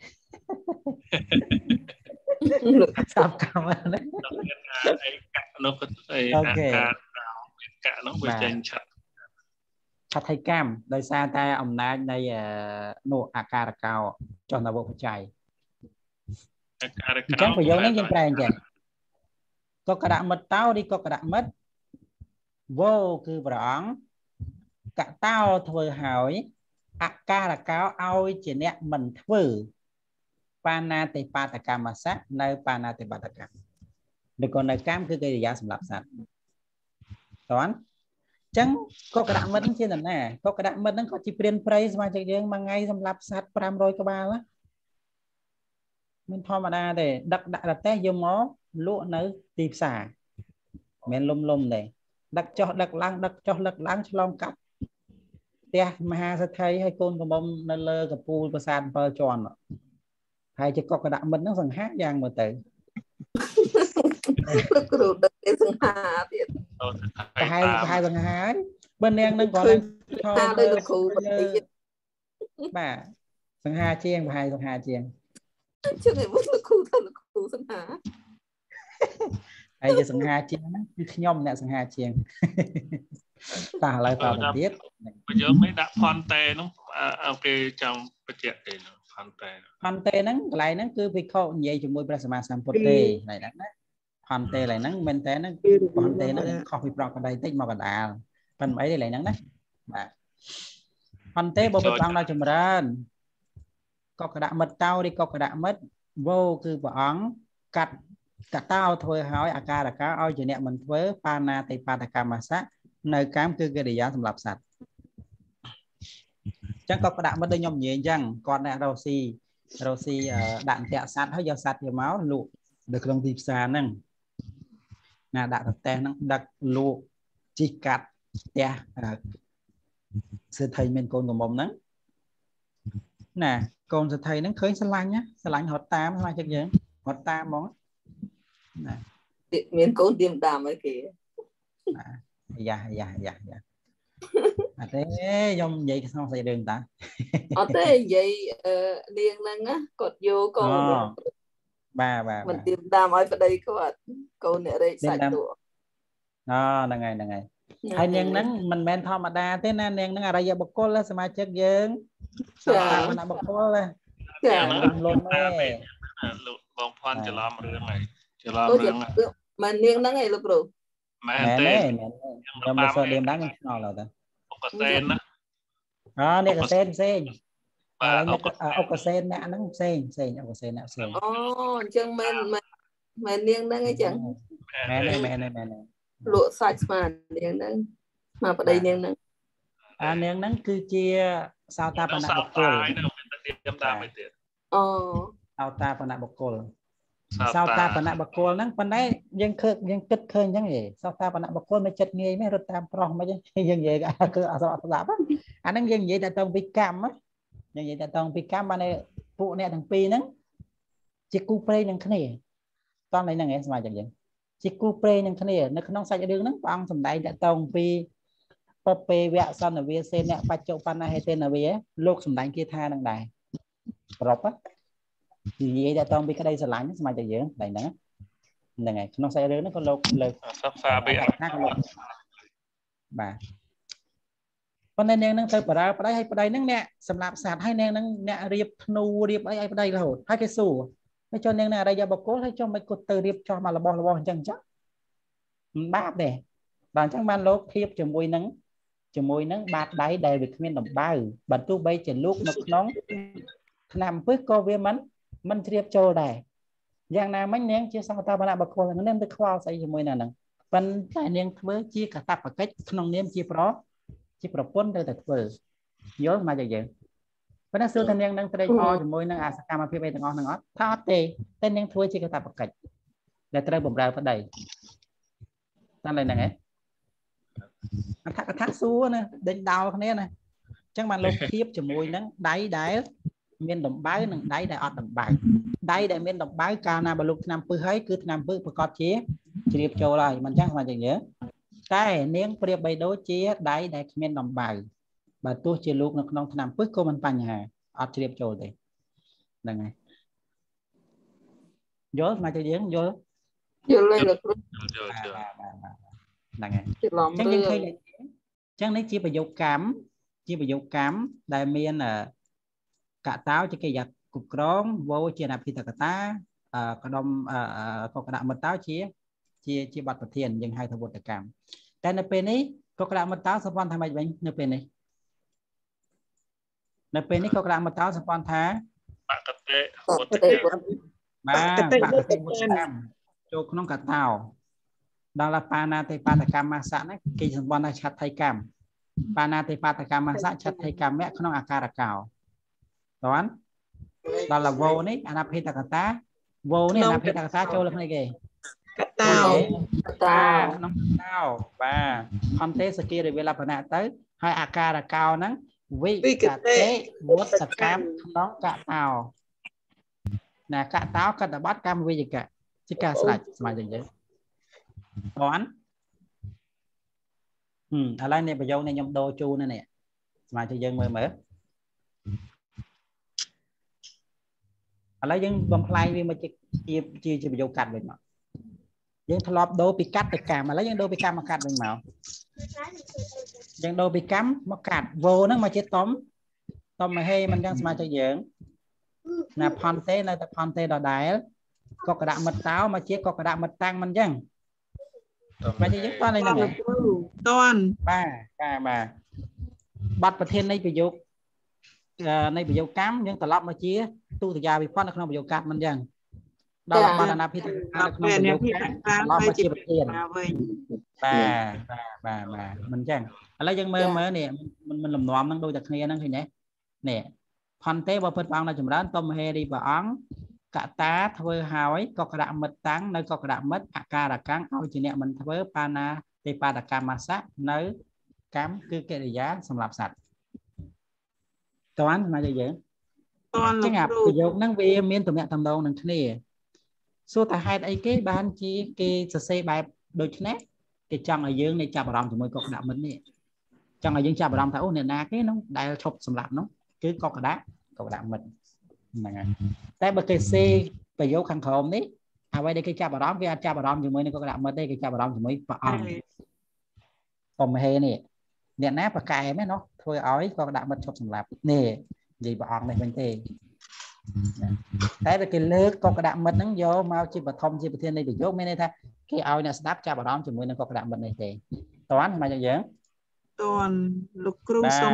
Speaker 1: សាប់កម្មនេះ
Speaker 2: អីកាក់នោះអីអាការមានកាក់នោះវាចេញឆាត់
Speaker 1: ថៃកម្មដោយសារតែអំណាចនៃនោះអាការកោចុះនវបច្ច័យ
Speaker 2: អាការកោ
Speaker 1: អញ្ចឹងប្រយោគនេះយើងប្រែអញ្ចឹងកុកដាក់មិត្តតោឬកុកដាក់មិត្តវោគឺព្រះអង្គកតោធ្វើហើយអាការកោឲ្យជាអ្នកមិនធ្វើបាណាតិបាតកម្មស័កនៅបាណាតិបាតកម្មឬក៏នៅកម្មគឺកិរិយាសម្រាប់សត្វតើអញ្ចឹងកុកដាក់មិត្តជានរណាកុកដាក់មិត្តហ្នឹងក៏ជាព្រានព្រៃសមាជិកយើងមួយថ្ងៃសម្រាប់សត្វ500ក្បាលណាមិនធម្មតាទេដឹកដាក់រទេះយកមកលក់នៅទីផ្សារមិនលំទេដឹកចុះដឹកឡើងដឹកចុះដឹកឡើងឆ្លងកាត់ផ្ទះមហាសេដ្ឋីឲ្យកូនកំមុំនៅលើកពូលប្រាសាទ7ជាន់ហើយជាកុកដាក់មិត្តហ្នឹងសង្ហាយ៉ាងមើលទៅ
Speaker 4: គ្រូដឹកគេសង្ហាទៀត
Speaker 1: ប្រហែលសង្ហាបើនាងនឹងគាត់ឡើង
Speaker 4: ថតដោយលោកគ្រូ
Speaker 1: បាទសង្ហាជាងប្រហែលសង្ហាជាង
Speaker 4: ជឿឲ្យលោកគ្រូថាលោកគ្រូសង្ហា
Speaker 1: ហើយជាសង្ហាជាងហ្នឹងគឺខ្ញុំអ្នកសង្ហាជាងតោះឥឡូវតទៅទៀត
Speaker 2: ប្រយោគនេះដាក់ផន្តេនោះគេចង់បញ្ជាក់ទេផន្តេ
Speaker 1: ហ្នឹងកន្លែងហ្នឹងគឺភិក្ខុនិយាយជាមួយព្រះសម្មាសម្ពុទ្ធទេកន្លែងហ្នឹងណាផន្តេកន្លែងហ្នឹងមែនតើហ្នឹងផន្តេហ្នឹងខុសពីប្រកបដីតិចមកកណ្ដាលប៉ុន្តែអីកន្លែងហ្នឹងណាបាទផន្តេបើព្រះអង្គដល់ចម្រើនកុកដាក់មិត្តតោឬកុកដាក់មិត្តវោគឺព្រះអង្គកាត់កតោធ្វើឲ្យអាការកោឲ្យជាអ្នកមិនធ្វើបាណាតិបាតកម្មស័កនៅកម្មគឺកិរិយាសម្រាប់សត្វអញ្ចឹងក៏ដាក់មិត្តដូចខ្ញុំនិយាយអញ្ចឹងគាត់អ្នករស់ស៊ីដាក់អន្ទាក់សត្វហើយយកសត្វយកមកលក់នៅក្នុងទីផ្សារហ្នឹងណាដាក់ប្រទេសហ្នឹងដឹកលក់ជីកកាត់ផ្ទះសេដ្ឋីមានកូនកំមុំហ្នឹងណាកូនសេដ្ឋីហ្នឹងឃើញស្រឡាញ់រត់តាមសមាជិកយើងរត់តាមហ្មងណា
Speaker 4: មានកូនទៀមតាមឲ្យគេ
Speaker 1: យ៉ាអត់ទេខ្ញុំនិយាយក្នុងសាច់រឿងតា
Speaker 4: អត់ទេនិយាយនាងហ្នឹងគាត់យកកូន
Speaker 1: បាទ
Speaker 4: មិនទៀមតាមឲ្យប្តីគាត់កូនអ្នករែកសាច់ទូ
Speaker 1: ហ្នឹងហើយហើយនាងហ្នឹងមិនមែនធម្មតាទេណានាងហ្នឹងអរិយបុគ្គលសមាជិកយើងតាមបណ្ដាបុគ្គល
Speaker 4: ចា
Speaker 1: លំទេ
Speaker 2: លោកបងផាន់ច្រឡំរឿងហើយច្រឡំរឿង
Speaker 4: មិននាងហ្នឹងឯងលោកគ្រូ
Speaker 2: មែនទេ
Speaker 1: ខ្ញុំមិនសូវដើមដែរខ្ញុំឆ្ងល់ទៅ
Speaker 2: អុកសេនណា
Speaker 1: នេះកសេនផ្សេងអុកសេនអ្នកហ្នឹងផ្សេងអុកសេនអ្នកផ្សេង
Speaker 4: អូអញ្ចឹងមែននាងហ្នឹងអីចឹង
Speaker 1: មែន
Speaker 4: លក់សាច់ស្មាននាងហ្នឹងមកប្តីនាងហ្នឹង
Speaker 1: នាងហ្នឹងគឺជាសោតាបនៈបុគ្គល
Speaker 4: អូ
Speaker 1: សោតាបនៈបុគ្គលសោតាបនៈបុគ្គលហ្នឹងប៉ុន្តែយើងគិតឃើញអញ្ចឹងសោតាបនៈបុគ្គលមិនចិត្តងាយមែនរត់តាមប្រុសមិនយើងនិយាយគឺអសរស្ដាប់អាហ្នឹងយើងនិយាយតែតងពីកម្មយើងនិយាយតែតងពីកម្មបានពួកអ្នកទាំងពីរហ្នឹងជាគូព្រេងនឹងគ្នាតោះហ្នឹងឯងសមាជិកយើងជាគូព្រេងនឹងគ្នានៅក្នុងសាច់រឿងហ្នឹងព្រះអង្គសម្ដែងតែតងពីពពេវៈសន្នវាសេនៈបច្ចុប្បន្នហេតេនវាលោកសម្ដែងគាថានឹងដែរប្រប់និយាយតែតងពីក្តីស្រឡាញ់ស្មើតែយើងតែហ្នឹងហ្នឹងហើយក្នុងសាច់រឿងហ្នឹងក៏លោកលើក
Speaker 2: សិក្សាពី
Speaker 1: ណាក៏លោកបាទប៉ុន្តែនាងហ្នឹងទៅបរើប្តីឲ្យប្តីហ្នឹងអ្នកសម្រាប់សត្វឲ្យនាងហ្នឹងអ្នករៀបធ្នូរៀបអីឲ្យប្តីរហូតហើយគេសួរហើយចុះនាងហ្នឹងអរិយបុគ្គលហើយចុះមិនគាត់ទៅរៀបចោះមករបស់អញ្ចឹងមិនបាបទេបាទអញ្ចឹងបានលោកធៀបជាមួយនឹងបាតដៃដែលវាគ្មានដំបៅបើទោះបីជាលោកនៅក្នុងឆ្នាំពឹសក៏វាមិនជ្រាបចូលដែរយ៉ាងណាមិញនាងជាសមតាបនៈបុគ្គលនាងទៅខ្វល់ស្អីជាមួយនឹងហ្នឹងប៉ុន្តែនាងធ្វើជាកតបកិច្ចក្នុងនាមជាប្រពន្ធទៅតែធ្វើយល់មកយ៉ាងប៉ុន្តែសួរថានាងនឹងត្រេកអរជាមួយនឹងអាសកម្មភាពអីទាំងអស់ហ្នឹងអត់ថាអត់ទេតែនាងធ្វើជាកតបកិច្ចដែលត្រូវបម្រើប្តីតាមឡើយហ្នឹងឯងអត្ថកថាសួរណាដេញដោលគ្នាណាអញ្ចឹងបានលោកធៀបជាមួយនឹងដៃដែលមានដំបៅនិងដៃដែលអត់ដំបៅដៃដែលមានដំបៅកាលណាបើលោកឆ្នាំពឹសហើយគឺឆ្នាំពឹសប្រកបជាជ្រាបចូលហើយមិនអញ្ចឹងស្មើតែយើងតែនាងប្រៀបបីដូចជាដៃដែលគ្មានដំបៅបើទោះជាលោកនៅក្នុងឆ្នាំពឹសក៏មិនបញ្ហាអត់ជ្រាបចូលទេហ្នឹងហើយយល់ស្មើតែយើងយល់
Speaker 4: លោកគ្រូ
Speaker 1: ហ្នឹងហើយអញ្ចឹងយើងឃើញអញ្ចឹងនេះជាប្រយោគកម្មដែលមានកតោជាកិរិយាគ្រប់គ្រងវោជាអភិតកតាក្តុមកកដមិតតោជាបទប្រធានយើងហៅថាវត្តកម្មតែនៅពេលនេះកកដមិតតោសម្ព័ន្ធថាម៉េចវិញនៅពេលនេះកកដមិតតោសម្ព័ន្ធថា
Speaker 2: បកតិវត្តកម្ម
Speaker 1: បាទបកតិវត្តកម្មចូលក្នុងកតោដល់បាណាទេបាតកម្មសៈហ្នឹងគេសម្ព័ន្ធថាឆដ្ឋីកម្មបាណាទេបាតកម្មសៈឆដ្ឋីកម្មៈក្នុងអាការកោដល់វោនេះអនាភិតកតាវោនេះអនាភិតកតាចូលក្នុងគេ
Speaker 4: កតោ
Speaker 1: ក្នុងកតោបាទខន្ទេសគិរិវេលបណៈទៅហើយអាការកោហ្នឹងវិកតេវត្តកម្មក្នុងកតោណាកតោកតបត្តិកម្មវិយកៈជាការស្រេចស្មើជាងយើងបានឥឡូវនេះប្រយោគនេះខ្ញុំដូរជូននេះស្មើជាងយើងមើលឥឡូវយើងបំផ្លាញវាមកជាប្រយោគកាត់វិញមកយើងធ្លាប់ដូរពីកាត់ទៅកម្មឥឡូវយើងដូរពីកម្មមកកាត់វិញមកយើងដូរពីកម្មមកកាត់វោហ្នឹងមកជាតំមហេមិនចឹងស្មើទៅយើងណាផនទេនៅតែផនទេដដែលកកដមិតតោមកជាកកដមិតតាំងមិនចឹងមកជាយើងតន់នេះហ្នឹង
Speaker 4: តន់
Speaker 1: បាទបាត់ប្រធាននៃប្រយោគកម្មយើងត្រឡប់មកជាទុតិយាវិភ័ណ្ឌនៅក្នុងប្រយោគកាត់មិនចឹងដល់បានអាភិតនៅក្នុងប្រយោគកាត់ត្រឡប់មកជាប្រធានបាទមិនចឹងឥឡូវយើងមើលនេះមិនលំនាំហ្នឹងដូចតែគ្នាហ្នឹងឃើញទេនេះផនទេបើពិតព្រះអង្គនៅចម្រើនតុមហេរីព្រះអង្គកតាធ្វើហើយកកដមិតតាំងនៅកកដមិតអការកੰឲ្យជាអ្នកមិនធ្វើបាណាទេបាតកម្មសៈនៅកម្មគឺកិរិយាសម្រាប់សត្វតើស្មើទេយើងចឹងអាប្រយោគហ្នឹងវាមានទំនាក់ទំនងនឹងគ្នាសួរថាហេតុអីគេបានជាគេសរសេរបែបដូចនេះគេចង់ឲ្យយើងនេះចាប់អារម្មណ៍ជាមួយកកដមិតនេះចង់ឲ្យយើងចាប់អារម្មណ៍ថាអូអ្នកណាគេនោះដែលឈប់សម្លាប់នោះគឺកកដមិតហ្នឹងហើយតែបើគេសេប្រយោគខាងក្រោមនេះអ្វីដែលគេចាប់អារម្មណ៍វាអាចចាប់អារម្មណ៍ជាមួយនឹងកកដមិតទេគេចាប់អារម្មណ៍ជាមួយព្រះអង្គកុំហេនេះអ្នកណាប្រកែមែននោះធ្វើឲ្យកកដមិតឈប់សម្លាប់នេះនិយាយព្រះអង្គនេះវិញទេតែបើគេលើកកកដមិតហ្នឹងយកមកជាបឋមជាប្រធាននៃប្រយោគមានន័យថាគេឲ្យអ្នកស្ដាប់ចាប់អារម្មណ៍ជាមួយនឹងកកដមិតនេះទេតើស្មើយ៉ាងយើង
Speaker 4: លោកគ្រូសុំ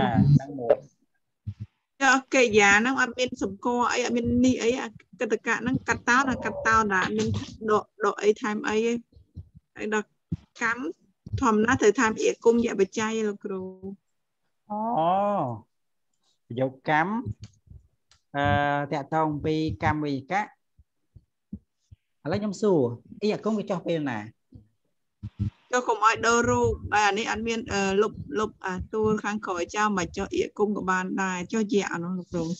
Speaker 4: កិរិយាហ្នឹងអត់មានសម្គាល់អីអត់មាននេះអីកតកៈហ្នឹងកតោណាមានដកអីថែមអីហើយដល់កម្មធម្មតាត្រូវថែមអគុំយៈបច្ច័យលោកគ្រូ
Speaker 1: អូប្រយោគកម្មតាក់ទងពីកម្មវិយកៈឥឡូវខ្ញុំសួរអីអគុំវាចុះពេលណា
Speaker 4: ចុះកុំឲ្យដូររូបបែរអានេះអត់មានលុបអាទួលខាងក្រោយចោលមកចុះអៀគុំក៏បានដែរចុះយៈអានោះលោកគ្រូ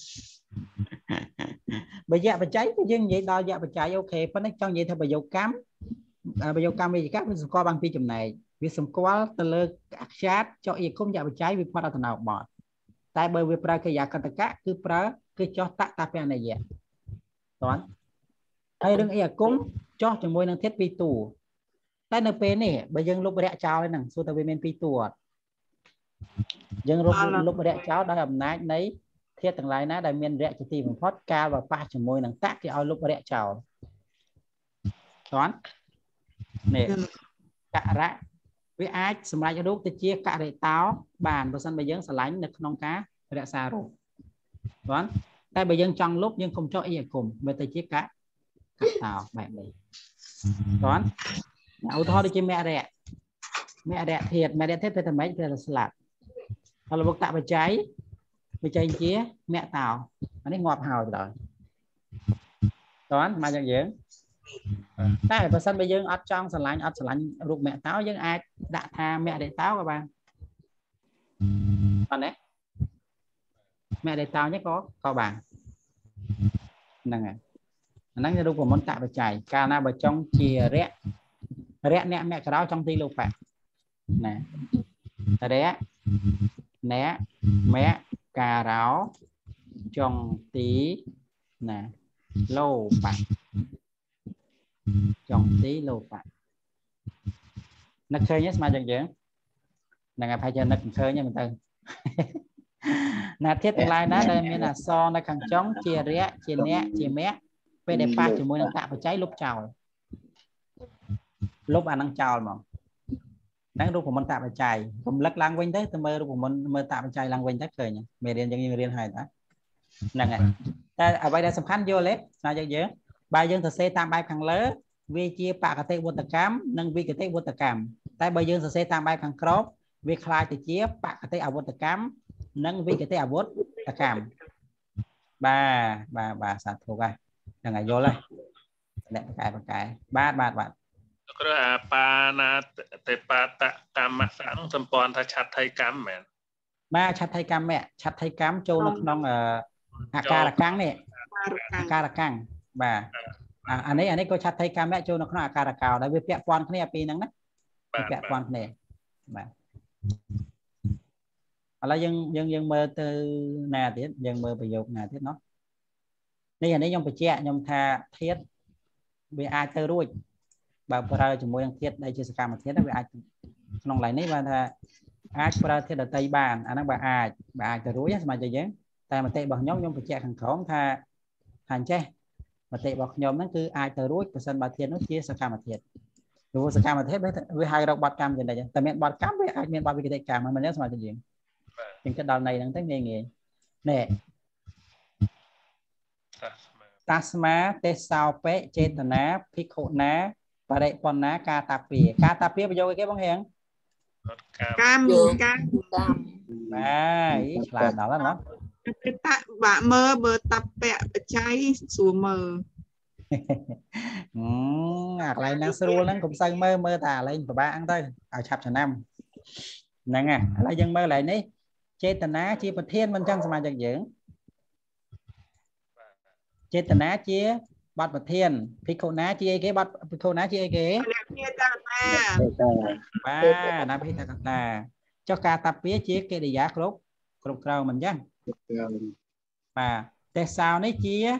Speaker 1: បើយៈបច្ច័យយើងនិយាយដល់យៈបច្ច័យអូខេប៉ុន្តែចង់និយាយថាប្រយោគកម្មវិយកៈវាសម្គាល់បានពីចំណែកវាសម្គាល់ទៅលើអក្សរចុះអៀគុំយៈបច្ច័យវិផតអត្ថនោបត tại bởi vì pra cái giá cật cả cứ pra cứ cho tạ tạ bè này vậy toán hay đừng ấy cũng cho cho môi năng thiết bị tủ tại nơi bên này bây giờ lúc bẻ cháo này số tàu bên pi tủ dân lúc bẻ cháo đã làm nát đấy thiết tầng lái ná đại miền rẽ chỉ tìm một ca và pa cho môi năng tác thì ao lúc bẻ cháo toán nè cả rã với ai xem lại cho đúng tôi chia cả để táo bàn và sân bây giờ sẽ lánh được non cá rẽ xa rồi toán tại bây giờ trong lúc nhưng không cho ý cùng về tôi chia cả táo bạn này toán ô thôi đi chơi mẹ đẻ thiệt về thằng mấy là sạch hoặc là buộc tạo về cháy chia mẹ tàu anh ấy ngọt hào rồi toán mà chẳng dễ tại và sân bây giờ ớt trong sờ lạnh rụt mẹ táo với ai đã tha mẹ để táo các bạn còn đấy mẹ để táo nhé có bạn năng được của món tạo về chảy ca na vào trong chìa rẽ nè mẹ cái đó trong ti lục phải nè rẽ mẹ cà ráo trong tí nè lâu bạn trong tí lâu bạn nó khơi nhé mà chẳng dễ là ngày phải cho nó khơi nha mình tên là thiết lại đó đây mới là so nó càng chống chia rẽ chia nẹ chia mé về để pha chỉ môi năng tạo và cháy lúc chào lúc ăn năng chào mà đang lúc của mình tạo và cháy cũng lắc lang quanh đấy tôi mơ lúc của mình mơ tạo và cháy lang quanh tất rồi nhỉ mẹ điền như riêng hay đó là ngày ta ở đây là sầm khăn vô lấy sao cho dễ bài dân thực xe tam bài càng lớn vì chia bạc cái tây vô tật cám nâng vì cái tây vô tật cảm tại bài dân thực xe tam bài càng crop vì khai từ chia bạc cái tây ở vô tật cám nâng vì cái tây ở vô tật cảm ba sạt thuộc ai là ngày vô lên để cái ba
Speaker 2: rồi pa na te pa ta cam sáng sầm pon tha chặt thay cam mẹ
Speaker 1: ba chặt thay cam mẹ chặt thay cam châu nó non ca là căng nè ca là căng bà anh ấy có chặt thay cam mẹ châu nó non ca là cào đấy với pẹ quan cái này pi nắng đấy pẹ quan này bà là dân mơ từ nè tiết dân mơ bây giờ nè tiết nó đây là nhom phải che nhom tha thiết về ai từ đuôi bà ra cho môi thiết đây chưa cam mà thiết đó về ai nòng lại nấy và ai ra thiết là tây bàn anh bà ai từ đuôi mà cho dễ tại mà tệ bằng nhóm nhom phải che thằng khóm tha hành che mà tệ bọc nhóm nó cứ ai từ đuôi và sân bà thiết nó chia cam mà thiết rồi cam mà thiết với hai đầu bát cam trên đây tại miệng bát cam với ai miệng bát với cái cam mà nhớ mà cho dễ những cái đầu này đang tới nghề nè tasma te sao pe chetana phikhona pareponna katapia bây giờ cái bóng hẹn
Speaker 4: cam
Speaker 1: ý là đó là nó
Speaker 4: bạn mơ bờ tập bẹ cháy xuống mờ
Speaker 1: lại năng sưu nó cũng sân mơ tà lên của ba ăn thôi ở chập cho năm nè nghe là dân mơ lại ní chetana chi bật thiên bên trong mà chẳng dưỡng chetana chia bát bát thiên phikhona chia cái bát phikhona chia cái ba nam phi ta cho ca tập phía chia cái đi giá lúc cầu mình chứ mà tại sao đấy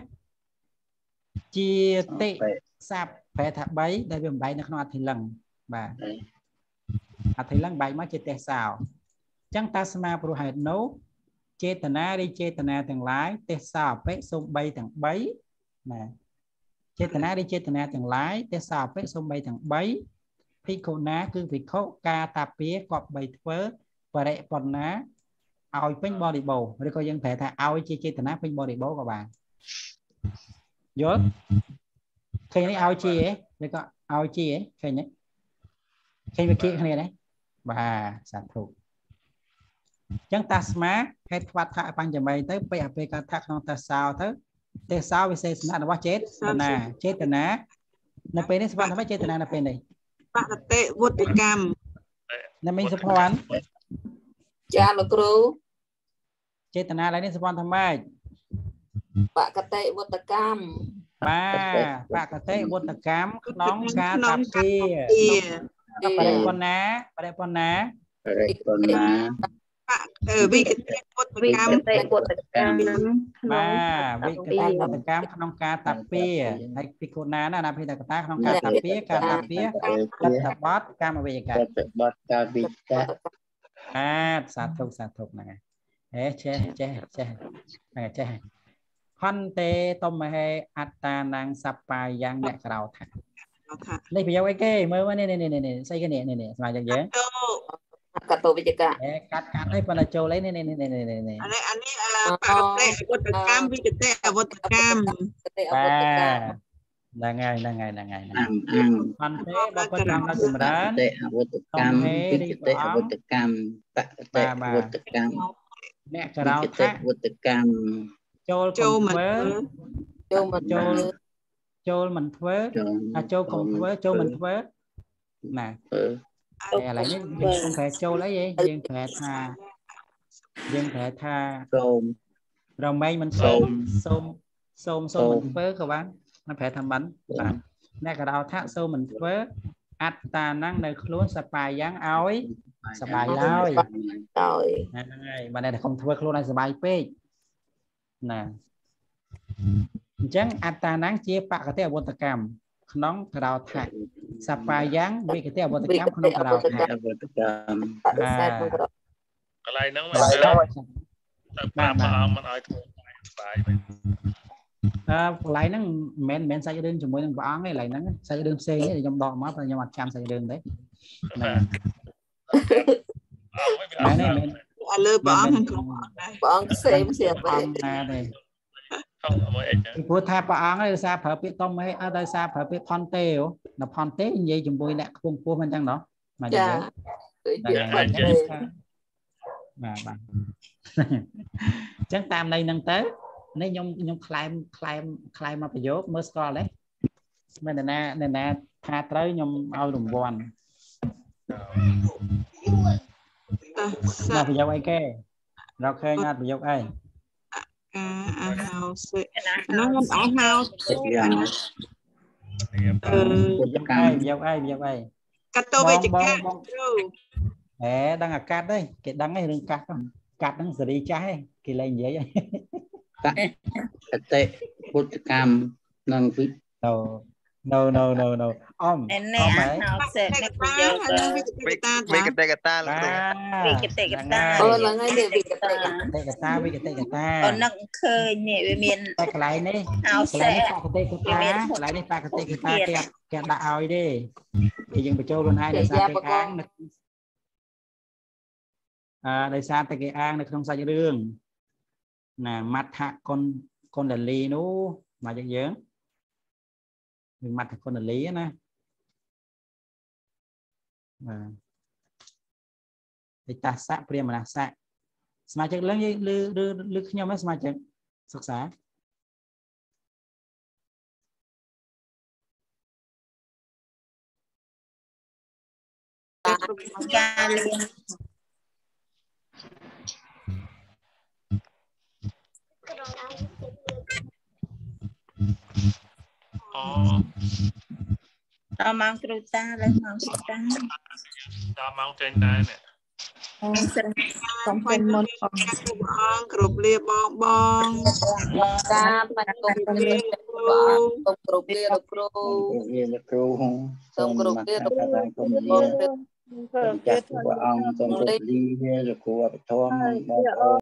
Speaker 1: chia tị sạp phải thạp bấy đây bên bay nó thì lần và thì lần bay mới chia tại sao chẳng ta sama pro hạt nấu chetana đi chetana thằng lái tại sao phải xung bay thằng bấy nè chetana đi chetana thằng lái tại sao phải xung bay thằng bấy phikhona cứ phikho ca tạp phía cọp bay thớ và đệ phần ná ao pin body bowl rồi coi dân thể thà ao chetana pin body bowl các bạn nhớ khi này ao chi ấy đây có ao chi ấy khi nhé khi về kia này đấy và sản phụ chẳng tasma hết phát thạ bằng cho mày tới pep cả thắc non ta sao thế sao vì sao là quá chết là chết là nó bên đấy sao nó chết là bên này
Speaker 4: bạn là tệ vượt cái cam
Speaker 1: là mình sẽ phán
Speaker 5: cha là kêu
Speaker 1: chết là lấy nên spawn tham mai
Speaker 5: bạn cái tệ vượt cái cam
Speaker 1: ba bạn cái tệ vượt cái cam nón cá tạp kia con ná
Speaker 4: វិកតេពុទ្ធ
Speaker 3: វិ
Speaker 4: កម្ម
Speaker 3: កតេពុទ្ធកម្មក្នុង
Speaker 1: បាទវិកតេពុទ្ធកម្មក្នុងការតាពាហើយភិក្ខុណាណាភិក្ខុតាក្នុងការតាពាការតាពាកតបតកម្មវិយកៈ
Speaker 6: បតកាវិកៈ
Speaker 1: សាធុហ្នឹងហើយចេះហន្តេតមហេអត្តានាងសប្បាយយ៉ាងអ្នកក្រៅថានេះប្រយោគអីគេមើលមកនេះស្អីគេនេះស្មារតីយើង
Speaker 7: កតោវិជ្ជកៈ
Speaker 1: កាត់ឲ្យប៉ុន្តែចូលនេះ
Speaker 4: អានេះបកតេពុទ្ធកម្មវិកតេអវតកម្ម
Speaker 1: ហ្នឹងហើយហន្តេបើពុទ្ធកម្មដល់ចម្រើន
Speaker 6: តេអវតកម្មវិកតេអវតកម្មបកតេអវតកម្ម
Speaker 1: អ្នកក្រៅ
Speaker 6: វិក
Speaker 1: ថា
Speaker 6: តេអវតកម្ម
Speaker 1: ចូលមិនធ្វើចូលមិនធ្វើចូលកុំធ្វើចូលមិនធ្វើណាឥឡូវនេះយើងប្រែចូលអីយើងប្រែថា
Speaker 6: សូម
Speaker 1: រមែងមិនសូមមិនធ្វើក៏បានណាប្រែថាមិនបាទអ្នកក៏ដល់ថាសូមមិនធ្វើអត្តាnăngនៅខ្លួនសប្បាយយ៉ាងឲ្យសប្បាយឡើយហ្នឹងហើយបើតែកុំធ្វើខ្លួនឲ្យសប្បាយពេកណាអញ្ចឹងអត្តាnăngជាបកតេអវតកម្មក្នុងក្រៅថាសប្បាយយ៉ាងវិកតេអវតកម្មក្នុងក្រៅថា
Speaker 6: អវតកម្ម
Speaker 2: កន្លែងហ្នឹងមិនទៅប្រាប់ព្រះអង្គមិនឲ្យធ្វើបាយ
Speaker 1: កន្លែងហ្នឹងមិនមែនសាច់រឿងជាមួយនឹងព្រះអង្គទេកន្លែងហ្នឹងសាច់រឿងផ្សេងទេខ្ញុំដកមកតែខ្ញុំអត់ចាំសាច់រឿងទេហ្នឹង
Speaker 4: ឥឡូវព្រះអង្គហ្នឹងគ្រប់ដែរ
Speaker 7: ព្រះអង្គផ្សេងពេក
Speaker 1: ណាទេ
Speaker 2: không có mấy anh
Speaker 1: ព្រោះថាព្រះអង្គឯសារប្រើពាក្យតុំឯអត់ដោយសារប្រើពាក្យផនតេណាផនតេនិយាយជាមួយអ្នកខ្ពងពោះមិនចឹងណោះមកនិយាយបាទចឹងតាមន័យហ្នឹងទៅនេះខ្ញុំខ្លែមមកប្រយោគមើលស្គាល់ទេមិនណាថាត្រូវខ្ញុំឲ្យរង្វាន់ណាប្រយោគអីគេរកឃើញអត់ប្រយោគអី
Speaker 4: អាហៅសេហ្នឹងខ្ញុំអាហៅ
Speaker 6: យ៉ាងពុទ្ធកម្ម
Speaker 1: យកអី
Speaker 4: កតោវិជ្ជកៈ
Speaker 1: ដឹងអាកាត់ទេគេដឹងឯរឿងកាត់ហ្នឹងសេរីចាស់ឯងគេលែងនិយាយ
Speaker 6: កតេពុទ្ធកម្មនឹងវិ
Speaker 1: no អម
Speaker 5: ណែហៅសេនេះប្រយោគ
Speaker 8: វិកតេកតា
Speaker 5: វិកតេកតា
Speaker 7: អូហ្នឹងហើយវិកតេកតា
Speaker 1: វិកតេកតា
Speaker 5: អូនឹងឃើញនេះវាមាន
Speaker 1: តែកន្លែងនេះ
Speaker 5: ហៅសេ
Speaker 1: បកតេកតាកន្លែងនេះបកតេកតាគេដាក់ឲ្យទេគេយើងបញ្ចូលខ្លួនឯងដោយសារគេអាងដោយសារតែគេអាងនៅក្នុងសាច់រឿងណាមត្ថកុណ្ដលីនោះមកយើងមត្ថកុណ្ដលីណាវិតាសៈព្រាមនសៈសមាជិកឡើងនិយាយឬខ្ញុំហ្នឹងសមាជិកសិក្សា
Speaker 5: ការលៀង ដល់ម៉ោងគ្រូតាលើម៉ោងស្តា
Speaker 2: ដល់ម៉ោងចេញដែរនេះ
Speaker 5: អូសិនសំពេញមុនផង
Speaker 4: គ្រប់លាបង
Speaker 7: តាមបាត់គុំគ្រូគុំគ្រប់លាលោកគ្រូ
Speaker 6: គ្រូ
Speaker 7: សូមគ្រប់លាលោកគ្រូ
Speaker 6: គុំលាចាស់ព្រះអង្គសូមជម្រាបលាលោកគ្រូអបធម្ម